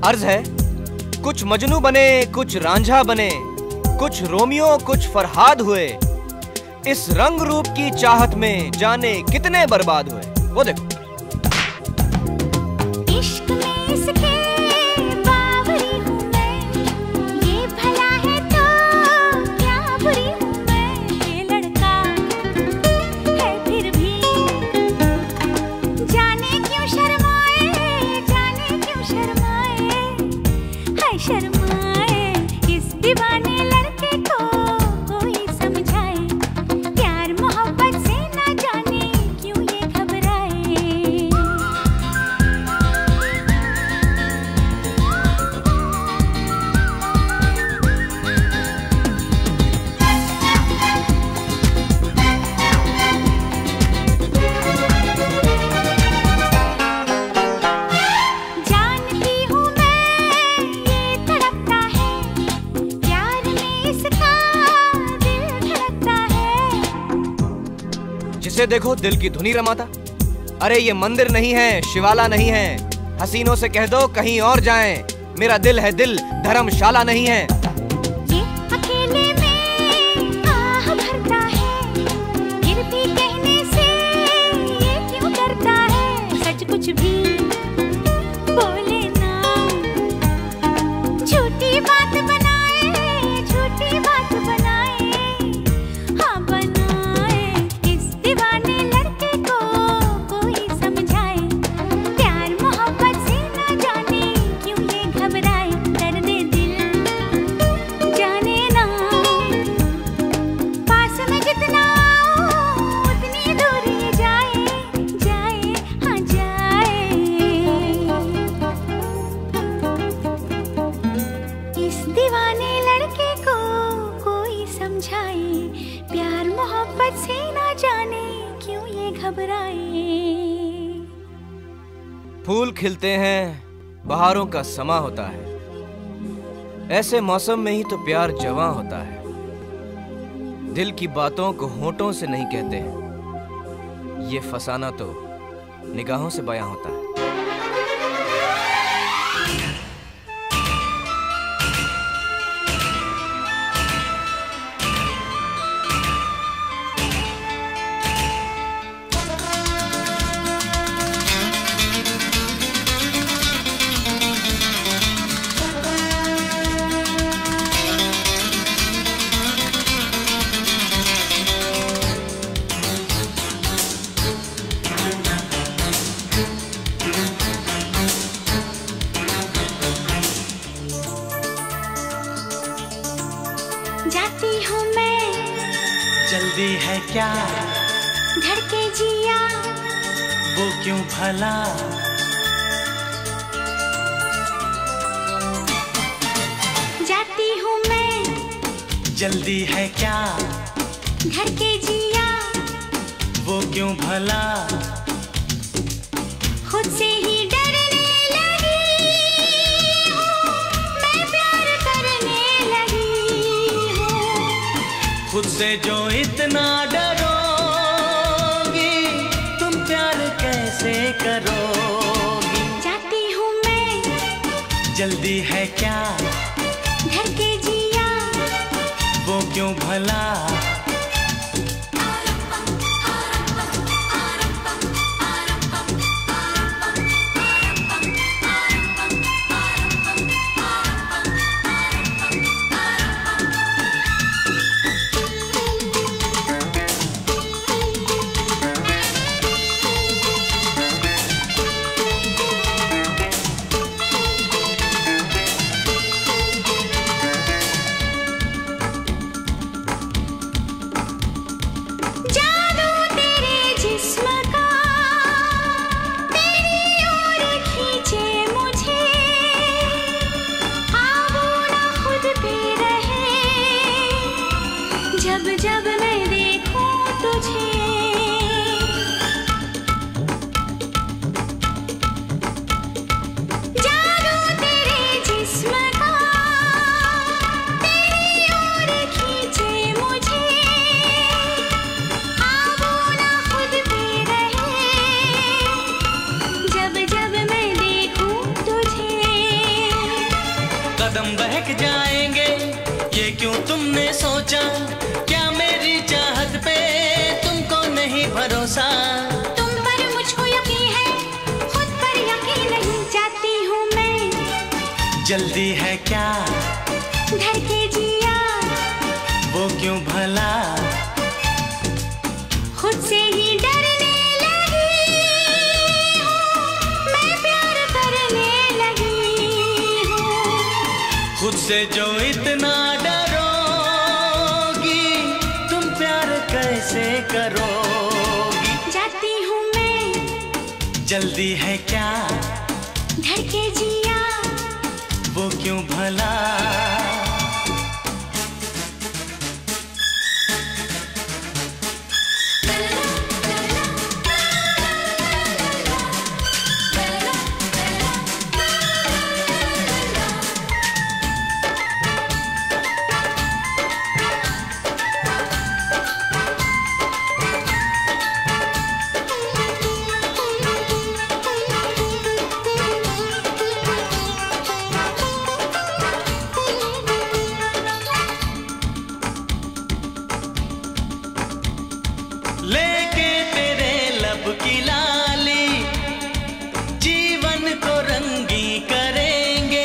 अर्ज है, कुछ मजनू बने, कुछ रांझा बने, कुछ रोमियो कुछ फरहाद हुए, इस रंग रूप की चाहत में जाने कितने बर्बाद हुए। वो देखो। इश्क में इसके बावरी हूँ मैं, ये भला है तो क्या बुरी हूँ मैं। ये लड़का है फिर भी जाने क्यों शर्माए, जाने क्यों शर्माए, हाय शर्माए। इस दीवाने लड़के को कोई समझाए, प्यार मोहब्बत से ना जाने क्यों ये घबराए। जानती हूँ मैं ये तड़पता है, प्यार में इसका दिल धड़कता है। जिसे देखो दिल की धुनी रमाता। अरे ये मंदिर नहीं है, शिवाला नहीं है, हसीनों से कह दो कहीं और जाएं। मेरा दिल है दिल, धर्मशाला नहीं है। ये अकेले में आह भरता है, फिर भी कहने से ये क्यों डरता है। सच कुछ भी बोले ना, झूठी बात बनाए, झूठी बात बनाए, हाँ बनाए। इस दीवाने लड़के को कोई समझाए, प्यार मोहब्बत से ना जाने क्यों ये घबराए। दर्द दिल जाने ना, पास में जितना आओ उतनी दूर ये जाए, जाए, हाँ जाए। इस दीवाने लड़के को कोई समझाए, प्यार मोहब्बत से ना जाने क्यों ये घबराए। फूल खिलते हैं, बहारों का समा होता है, ऐसे मौसम में ही तो प्यार जवां होता है। दिल की बातों को होठों से नहीं कहते हैं, ये फसाना तो निगाहों से बयां होता है। जाती हूँ मैं, जल्दी है क्या, धड़के जिया, वो क्यों भला। जाती हूँ मैं, जल्दी है क्या, धड़के जिया, वो क्यों भला। खुद से ही डरने लगी हूँ, मैं प्यार करने लगी हूँ। खुद से जो इतना डरोगी, तुम प्यार कैसे करोगी। जाती हूँ मैं, जल्दी है क्या, धड़के जिया, वो क्यों भला। जल्दी है क्या धड़के जिया वो क्यों भला खुद से ही डरने लगी हूँ मैं प्यार करने लगी हूँ खुद से जो इतना डरोगी तुम प्यार कैसे करोगी जाती हूँ मैं जल्दी है क्या धड़के जिया वो क्यों भला लेके तेरे लब की लाली जीवन को रंगी करेंगे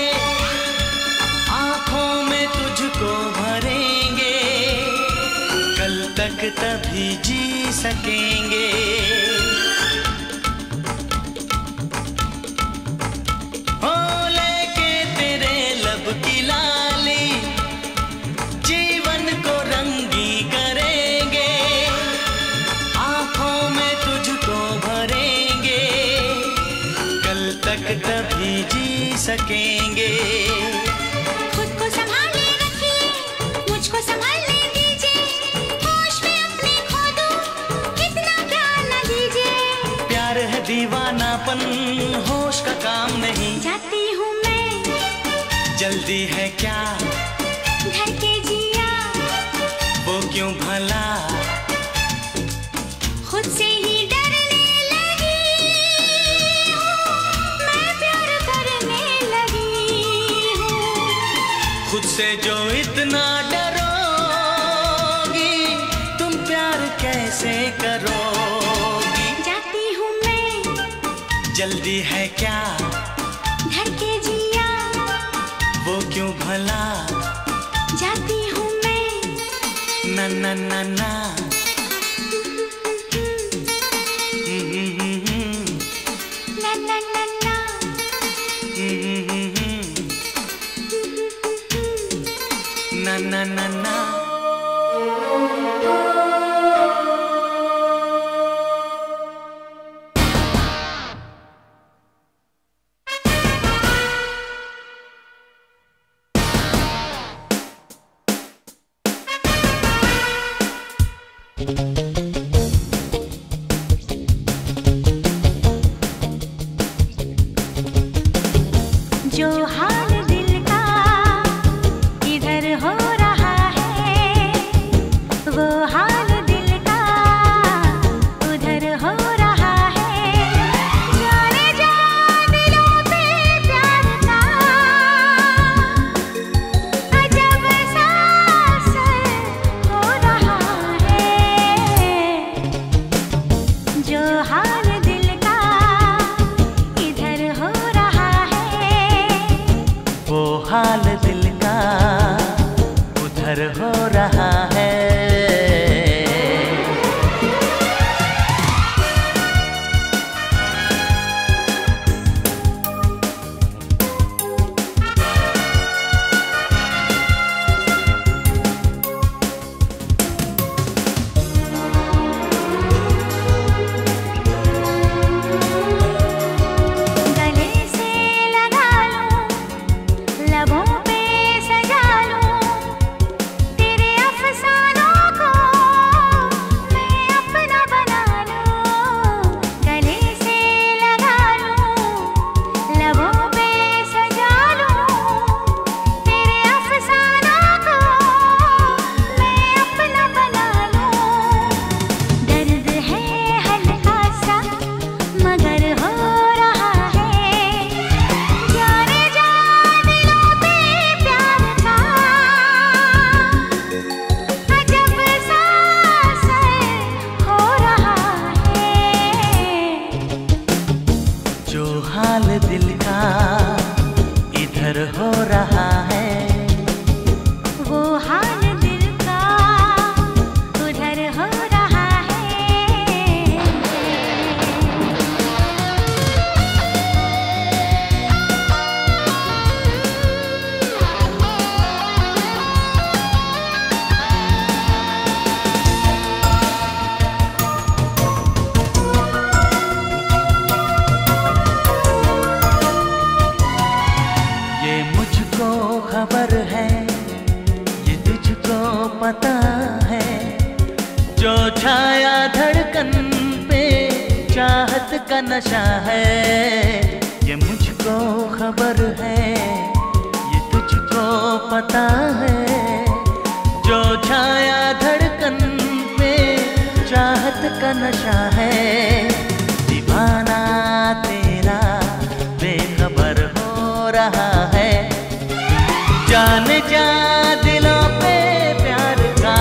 आंखों में तुझको भरेंगे कल तक तभी जी सकेंगे ओ लेके तेरे लब की लाली जीवन को रंगी करेंगे आंखों में तुझको भरेंगे कल तक तभी जी सकेंगे खुद को संभाले रखिए मुझको संभालने दीजिए होश में अपने खो दूं इतना प्यार न दीजिए प्यार है दीवानापन होश का काम नहीं जाती हूँ मैं जल्दी है क्या धड़के जिया वो क्यों भला खुद से ही डरने लगी हूँ मैं प्यार करने लगी हूँ खुद से जो इतना डरोगी तुम प्यार कैसे करोगी जाती हूँ मैं जल्दी है क्या धड़के जिया वो क्यों भला जाती हूँ मैं ना ना ना ना ला ला ला ला ना ना ना ना जो हाल दिल का इधर हो रहा है वो हाल दिल का उधर हो रहा है जाने जा दिलों पे प्यार का अजब सा असर हो रहा है जो छाया धड़कन पे चाहत का नशा है, ये मुझको खबर है, ये तुझको पता है। जो छाया धड़कन पे चाहत का नशा है, दीवाना तेरा बेखबर हो रहा है। जान जा दिलों पे प्यार का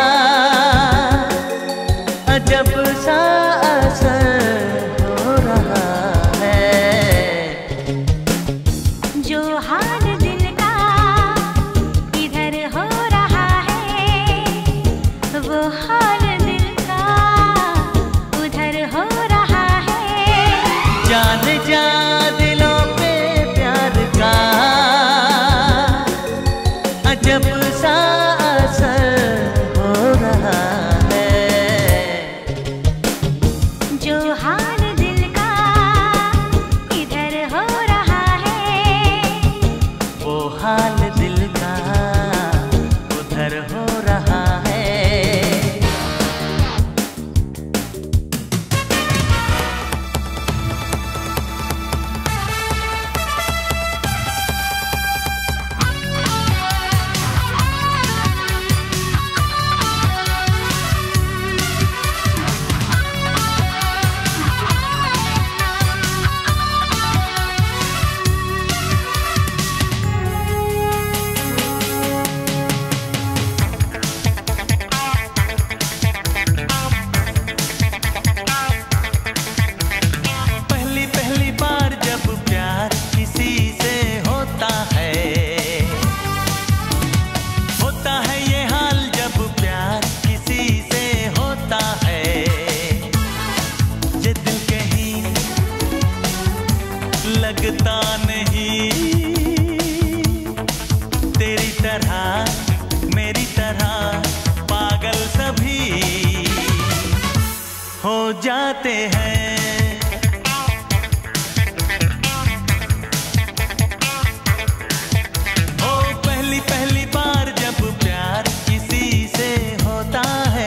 अजब सा असर हो रहा है। जो हाल दिल का इधर हो रहा है, वो हाल दिल का उधर हो रहा है। जान जा दिलों पे प्यार का अजब सा असर हो रहा है। जो हाल दिल का इधर हो रहा है, वो हाल दिल का उधर हो रहा है। पहली पहली बार जब प्यार किसी से होता है ये हाल जब प्यार किसी से होता है। ये दिल कहीं लगता नहीं, तेरी तरह मेरी तरह पागल सभी हो जाते हैं। ओ पहली पहली बार जब प्यार किसी से होता है।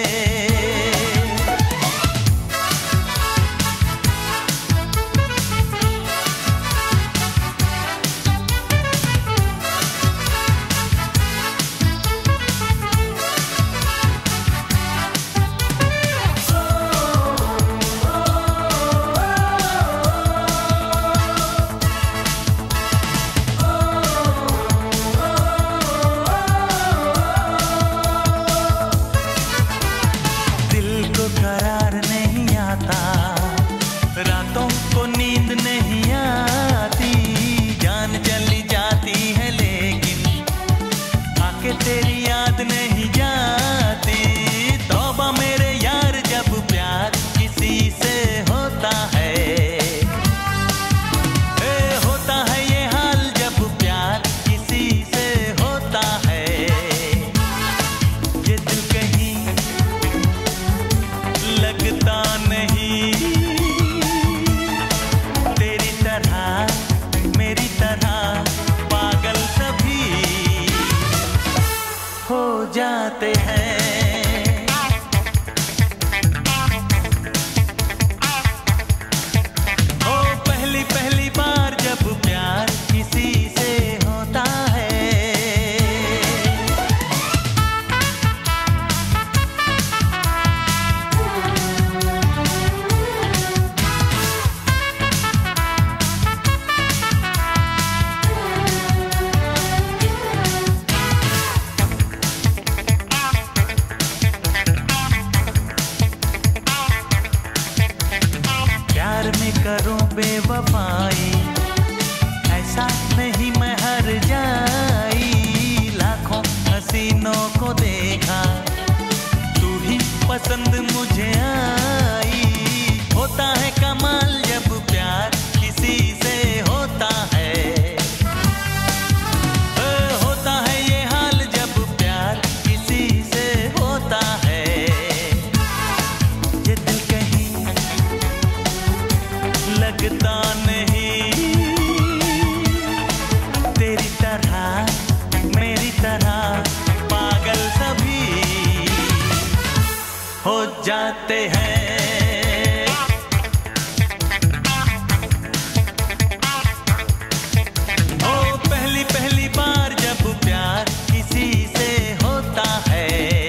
दिल को करार नहीं आता, रातों को नींद नहीं आती, जान चली जाती है लेकिन आके तेरी याद नहीं जाती। तौबा मेरे यार जब प्यार किसी से होता है। होता है ये हाल जब प्यार किसी से होता है। ये दिल कहीं लगता नहीं, तेरी तरह मेरी तरह पागल सभी हो जाते हैं। ओ पहली पहली बार जब प्यार किसी से होता है। प्यार में करूं बेवफाई, ऐसा नहीं मैं हर जाई। लाखों हसीनों को देखा, तू ही पसंद मुझे आई। होता है कमाल जब प्यार किसी से होता है। होता है ये हाल जब प्यार किसी से होता है। ये दिल कहीं लगता नहीं, तेरी तरह मेरी तरह पागल सभी हो जाते हैं। ओ पहली पहली बार जब प्यार किसी से होता है,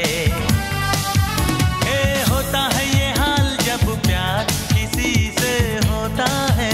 होता है ये हाल जब प्यार किसी से होता है।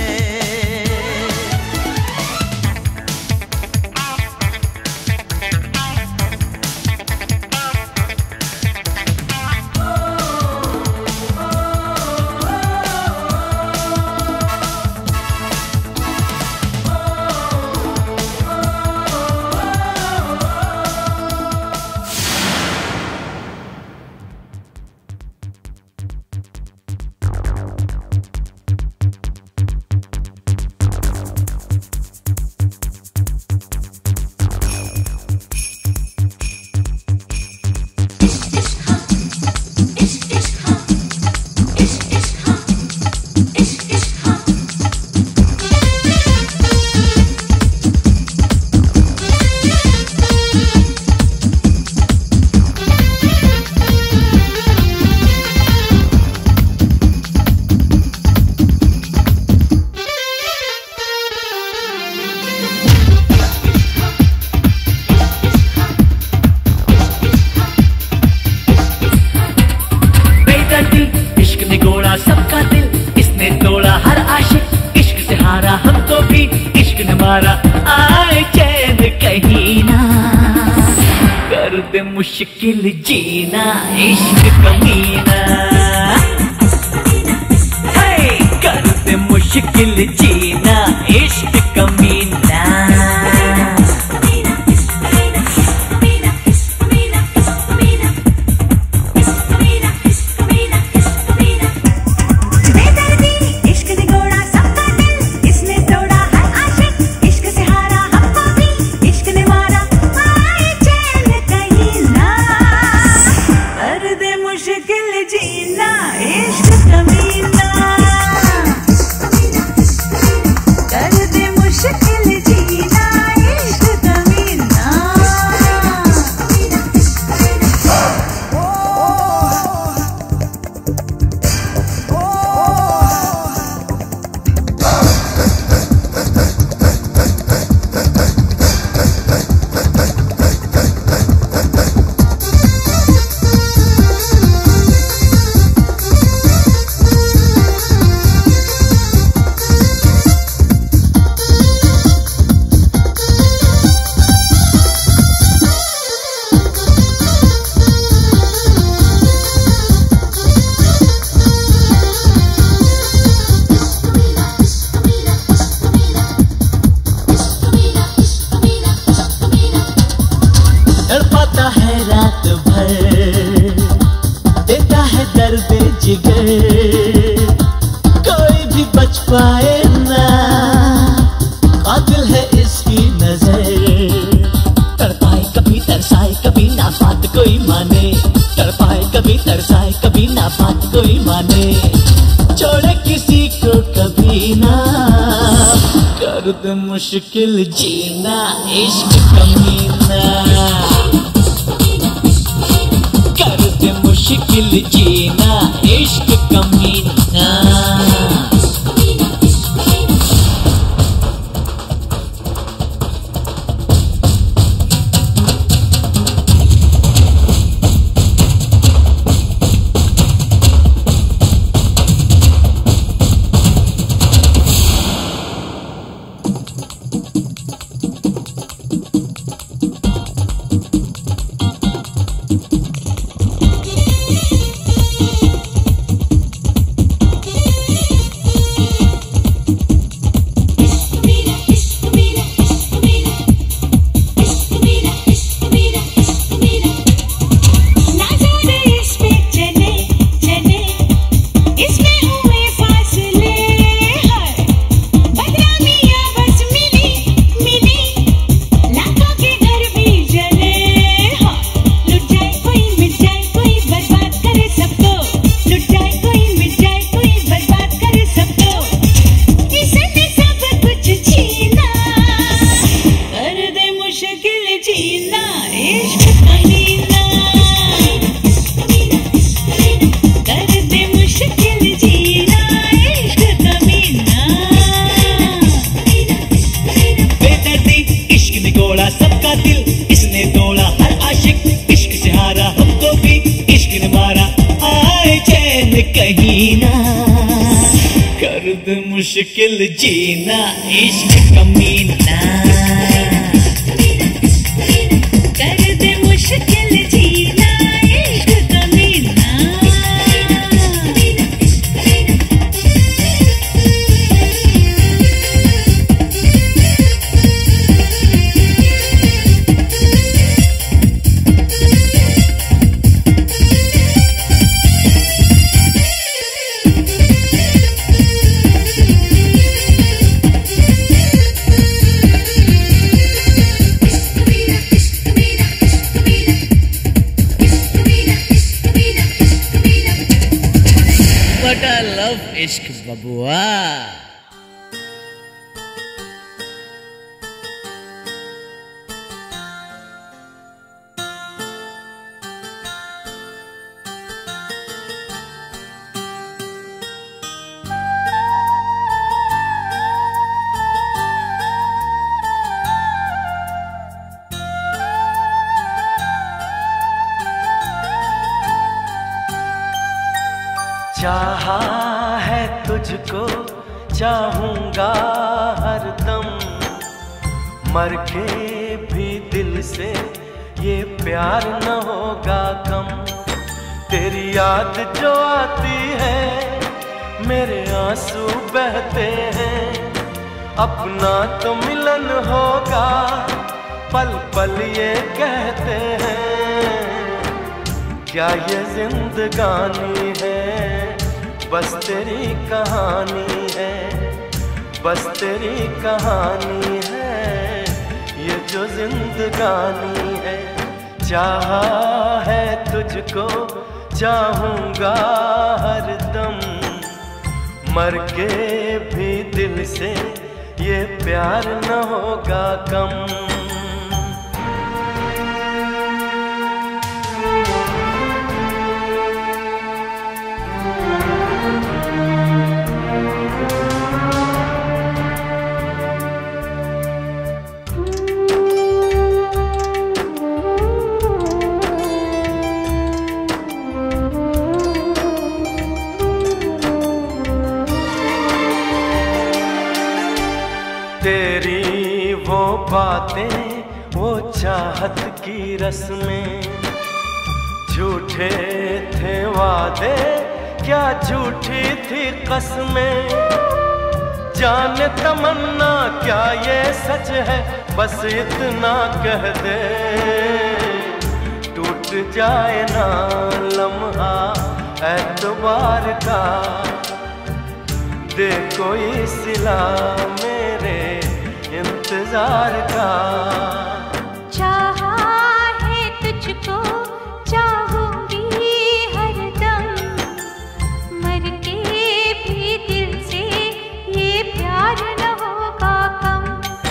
मुश्किल जीना इश्क कमीना, कर दे मुश्किल जीना इश्क कमीना। कोई भी बच पाए ना, कातिल है इसकी नजर। तड़पाए कभी तरसाए कभी ना बात कोई माने, तड़पाए कभी तरसाए कभी ना बात कोई माने। छोड़े किसी को कभी ना, कर दे मुश्किल जीना इश्क कमीना, कर दे मुश्किल जीना इश्क कमीना। कहीं ना, कर दे मुश्किल जीना इश्क कमीना, कर दे मुश्किल जीना इश्क कमीना। But I love इश्क बबुआ। चाहा है तुझको चाहूंगा हरदम, मर के भी दिल से ये प्यार न होगा कम। तेरी याद जो आती है मेरे आंसू बहते हैं, अपना तो मिलन होगा पल पल ये कहते हैं। क्या ये जिंदगानी है बस तेरी कहानी है, बस तेरी कहानी है ये जो जिंदगानी है। चाहा है तुझको चाहूंगा हरदम, मर के भी दिल से ये प्यार न होगा कम। तेरी वो बातें वो चाहत की रस्में, झूठे थे वादे क्या झूठी थी कसमें। जाने तमन्ना क्या ये सच है बस इतना कह दे, टूट जाए ना लम्हा एतबार का, दे कोई सिला मेरे इंतजार का। चाहा है तुझको चाहूंगी हरदम, मर के भी दिल से ये प्यार न होगा कम।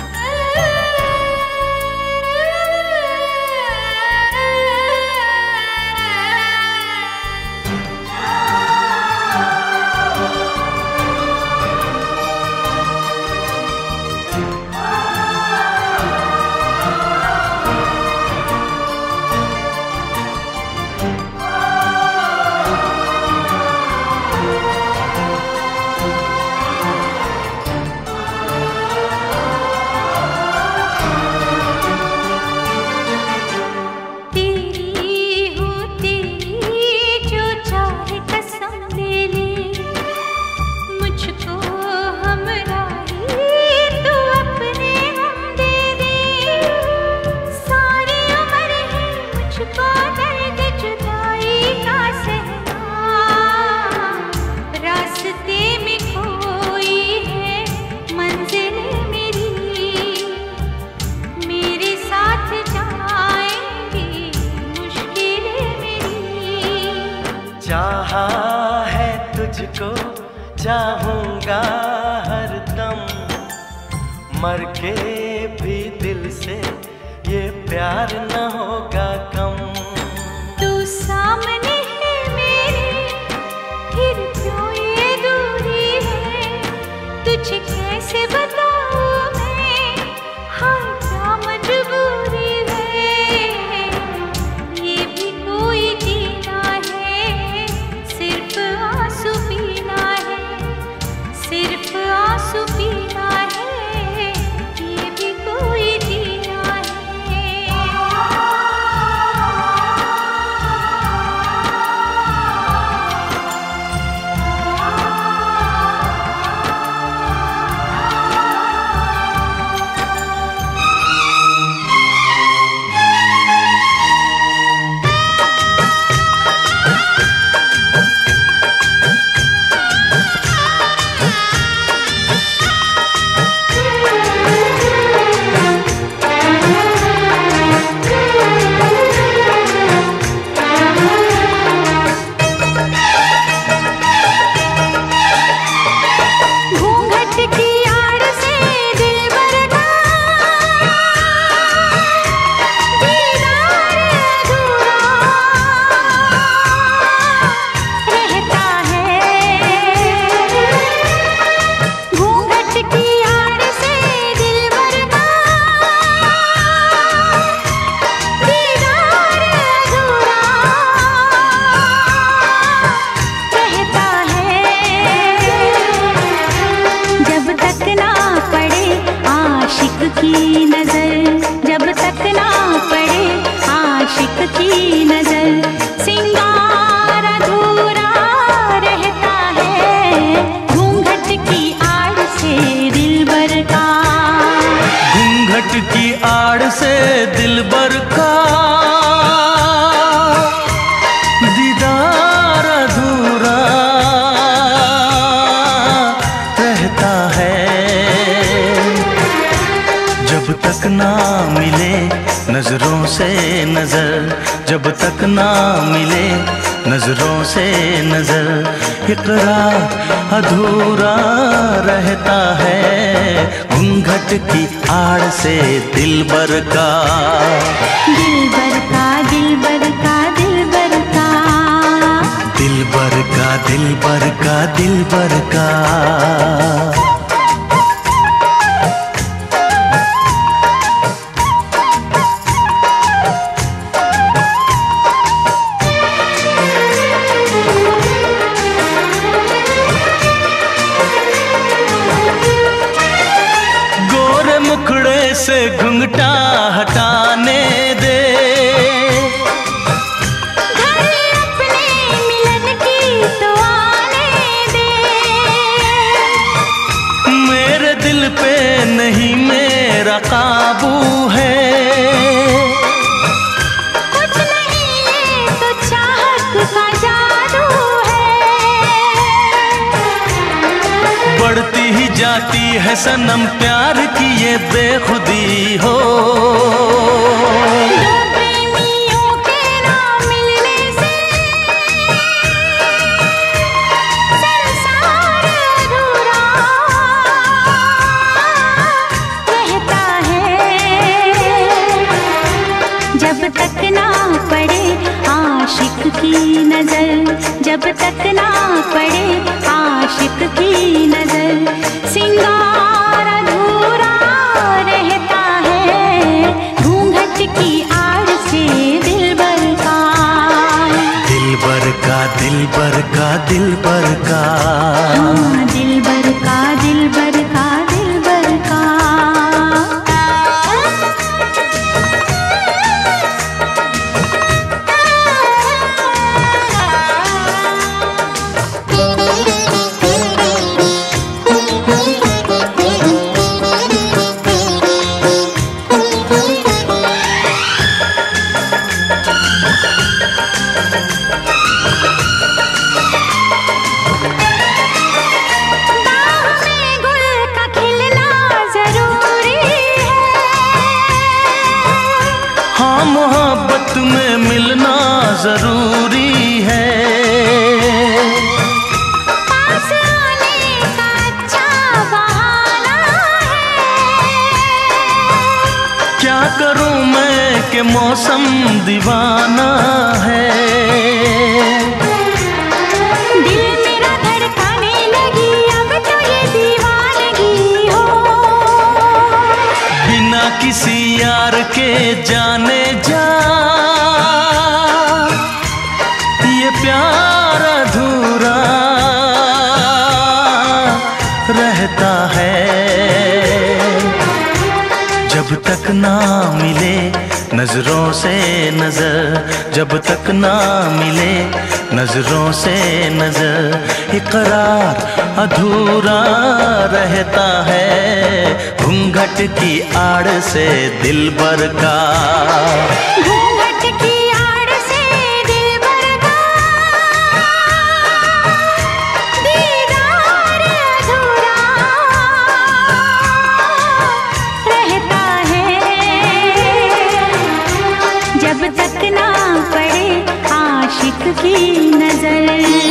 चाहा है तुझको चाहूंगा हरदम, मर के भी दिल से ये प्यार न होगा कम। तू सामने है मेरे फिर क्यों ये दूरी है, तुझे कैसे बताऊं मैं हाँ क्या मजबूरी है। ये भी कोई जीना है सिर्फ से नजर, जब तक ना मिले नजरों से नजर, इकरार अधूरा रहता है घूंघट की आड़ से दिलबर का। दिलबर का दिलबर का दिलबर का, दिलबर का दिलबर का दिलबर का। से घुंघटा हटाने दे, घर अपने मिलन की तो आने दे। मेरे दिल पे नहीं मेरा काबू है, कुछ नहीं ये तो चाहत का जादू है। बढ़ती ही जाती है सनम प्यार की ये बेखुदी हो। दो प्रेमियों के ना मिलने से संसार अधूरा रहता है, जब तक ना पड़े आशिक की नजर, जब तक ना पड़े आशिक की नजर, सिंगार अधूरा रहता है घूंघट की आड़ से दिलबर का। दिलबर का दिलबर का दिलबर का, हाँ, दिलबर का दिलबर का दिलबर का। मोहब्बत में मिलना जरूरी है, पास आने का अच्छा बहाना है। क्या करूं मैं कि मौसम दीवाना है। दिल मेरा धड़काने लगी अब तो ये दीवानगी हो, बिना किसी यार के जाने जा ये प्यार अधूरा रहता है, जब तक ना मिले नजरों से नजर, जब तक ना मिले नजरों से नजर, इकरार अधूरा रहता है घूंघट की आड़ से दिलबर का। घूंघट की आड़ से दिलबर का दीदार अधूरा रहता है, जब तक ना पड़े आशिक की नजर,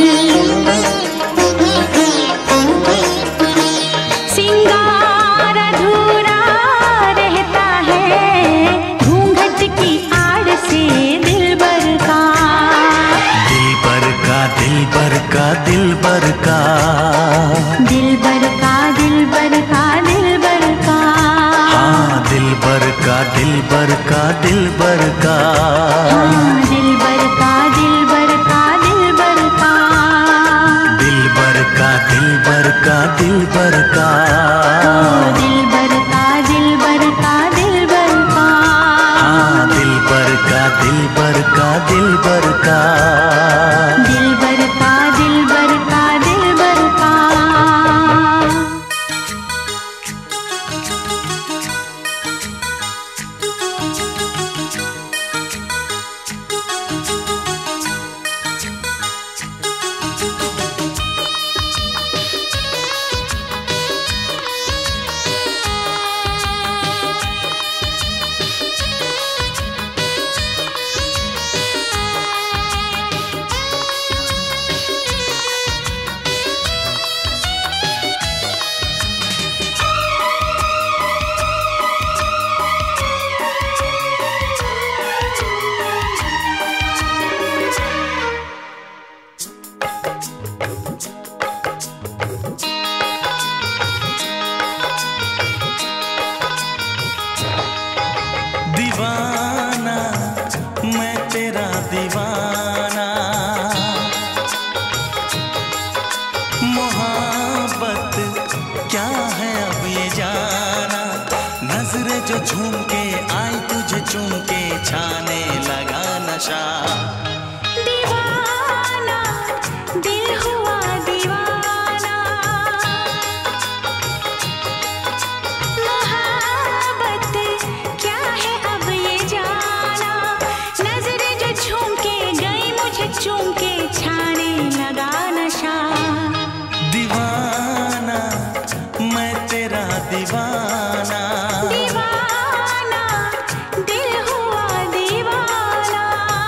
सिंगार अधूरा रहता है घूंघट की आड़ से दिलबर का। दिलबर का दिलबर का दिलबर का, दिलबर का दिलबर का दिलबर का, हाँ दिलबर का दिलबर का दिलबर का, हाँ दिलबर का दिलबर का दिलबर का, दिलबर का दिलबर का दिलबर का, दिलबर का दिलबर का दिलबर का, हाँ दिलबर का दिलबर का दिलबर का, दिलबर का दिलबर का दिलबर का। क्या है अब ये जाना, नजरें जो झूम के आई तुझे चूम के छाने लगा नशा। दीवाना दिल हुआ दीवाना, मोहब्बत क्या है अब ये जाना, नजरें जो झूम के गई मुझे चूम के छाने लगा नशा। दीवाना मैं तेरा दीवाना, दीवाना दिल हुआ दीवाना।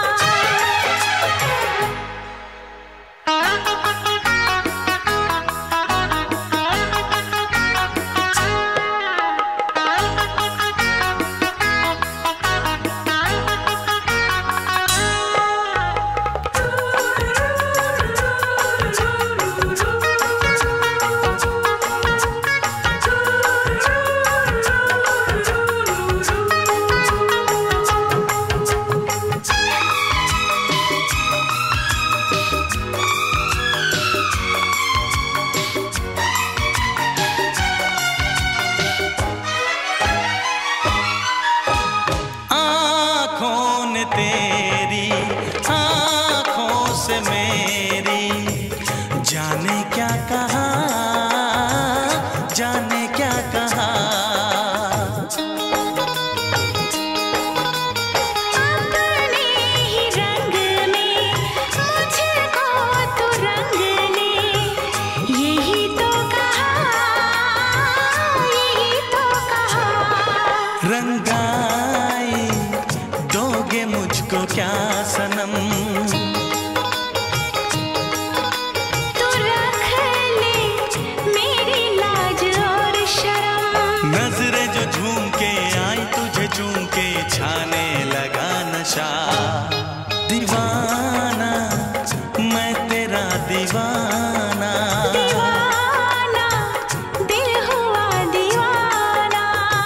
आँखों ने तेरी आँखों से मेरी जाने क्या कहा, जाने क्या कहा। अपने ही रंग में मुझको तो रंग ले, यही तो कहा, यही तो कहा। रंगाई दोगे मुझको क्या सनम, तू रख ले मेरी लाज और शर्म। नजरें जो झूम के आई तुझे चूम के छाने लगा नशा। दीवाना मैं तेरा दीवाना, दीवाना दिल हुआ दीवाना।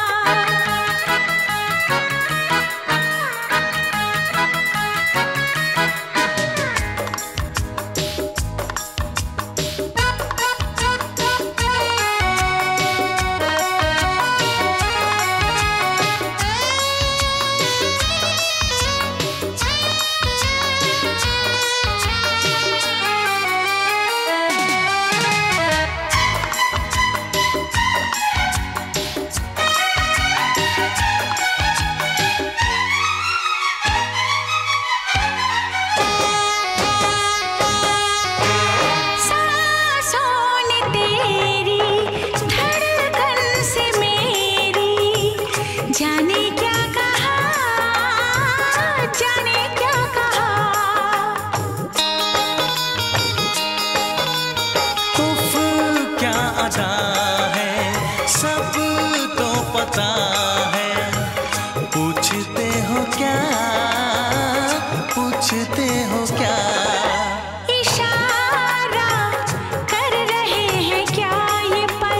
सांसों ने तेरी धड़कन से मेरी जाने क्या कहा, जाने क्या कहा। उफ क्या अदा है सब तो पता है, पूछते हो क्या, पूछते हो क्या। इशारा कर रहे हैं क्या ये पल,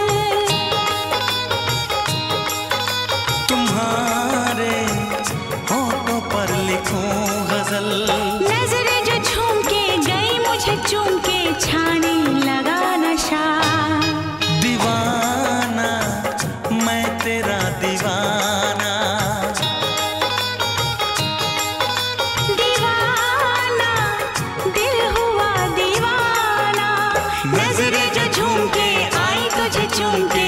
तुम्हारे होठों पर लिखूं गजल। नजरें जो झूम के गई मुझे चूम के छाने लगा नशा। दीवाना मैं तेरा दीवाना, दीवाना दिल हुआ दीवाना। नजरें जो झूम के आई तुझे चूम के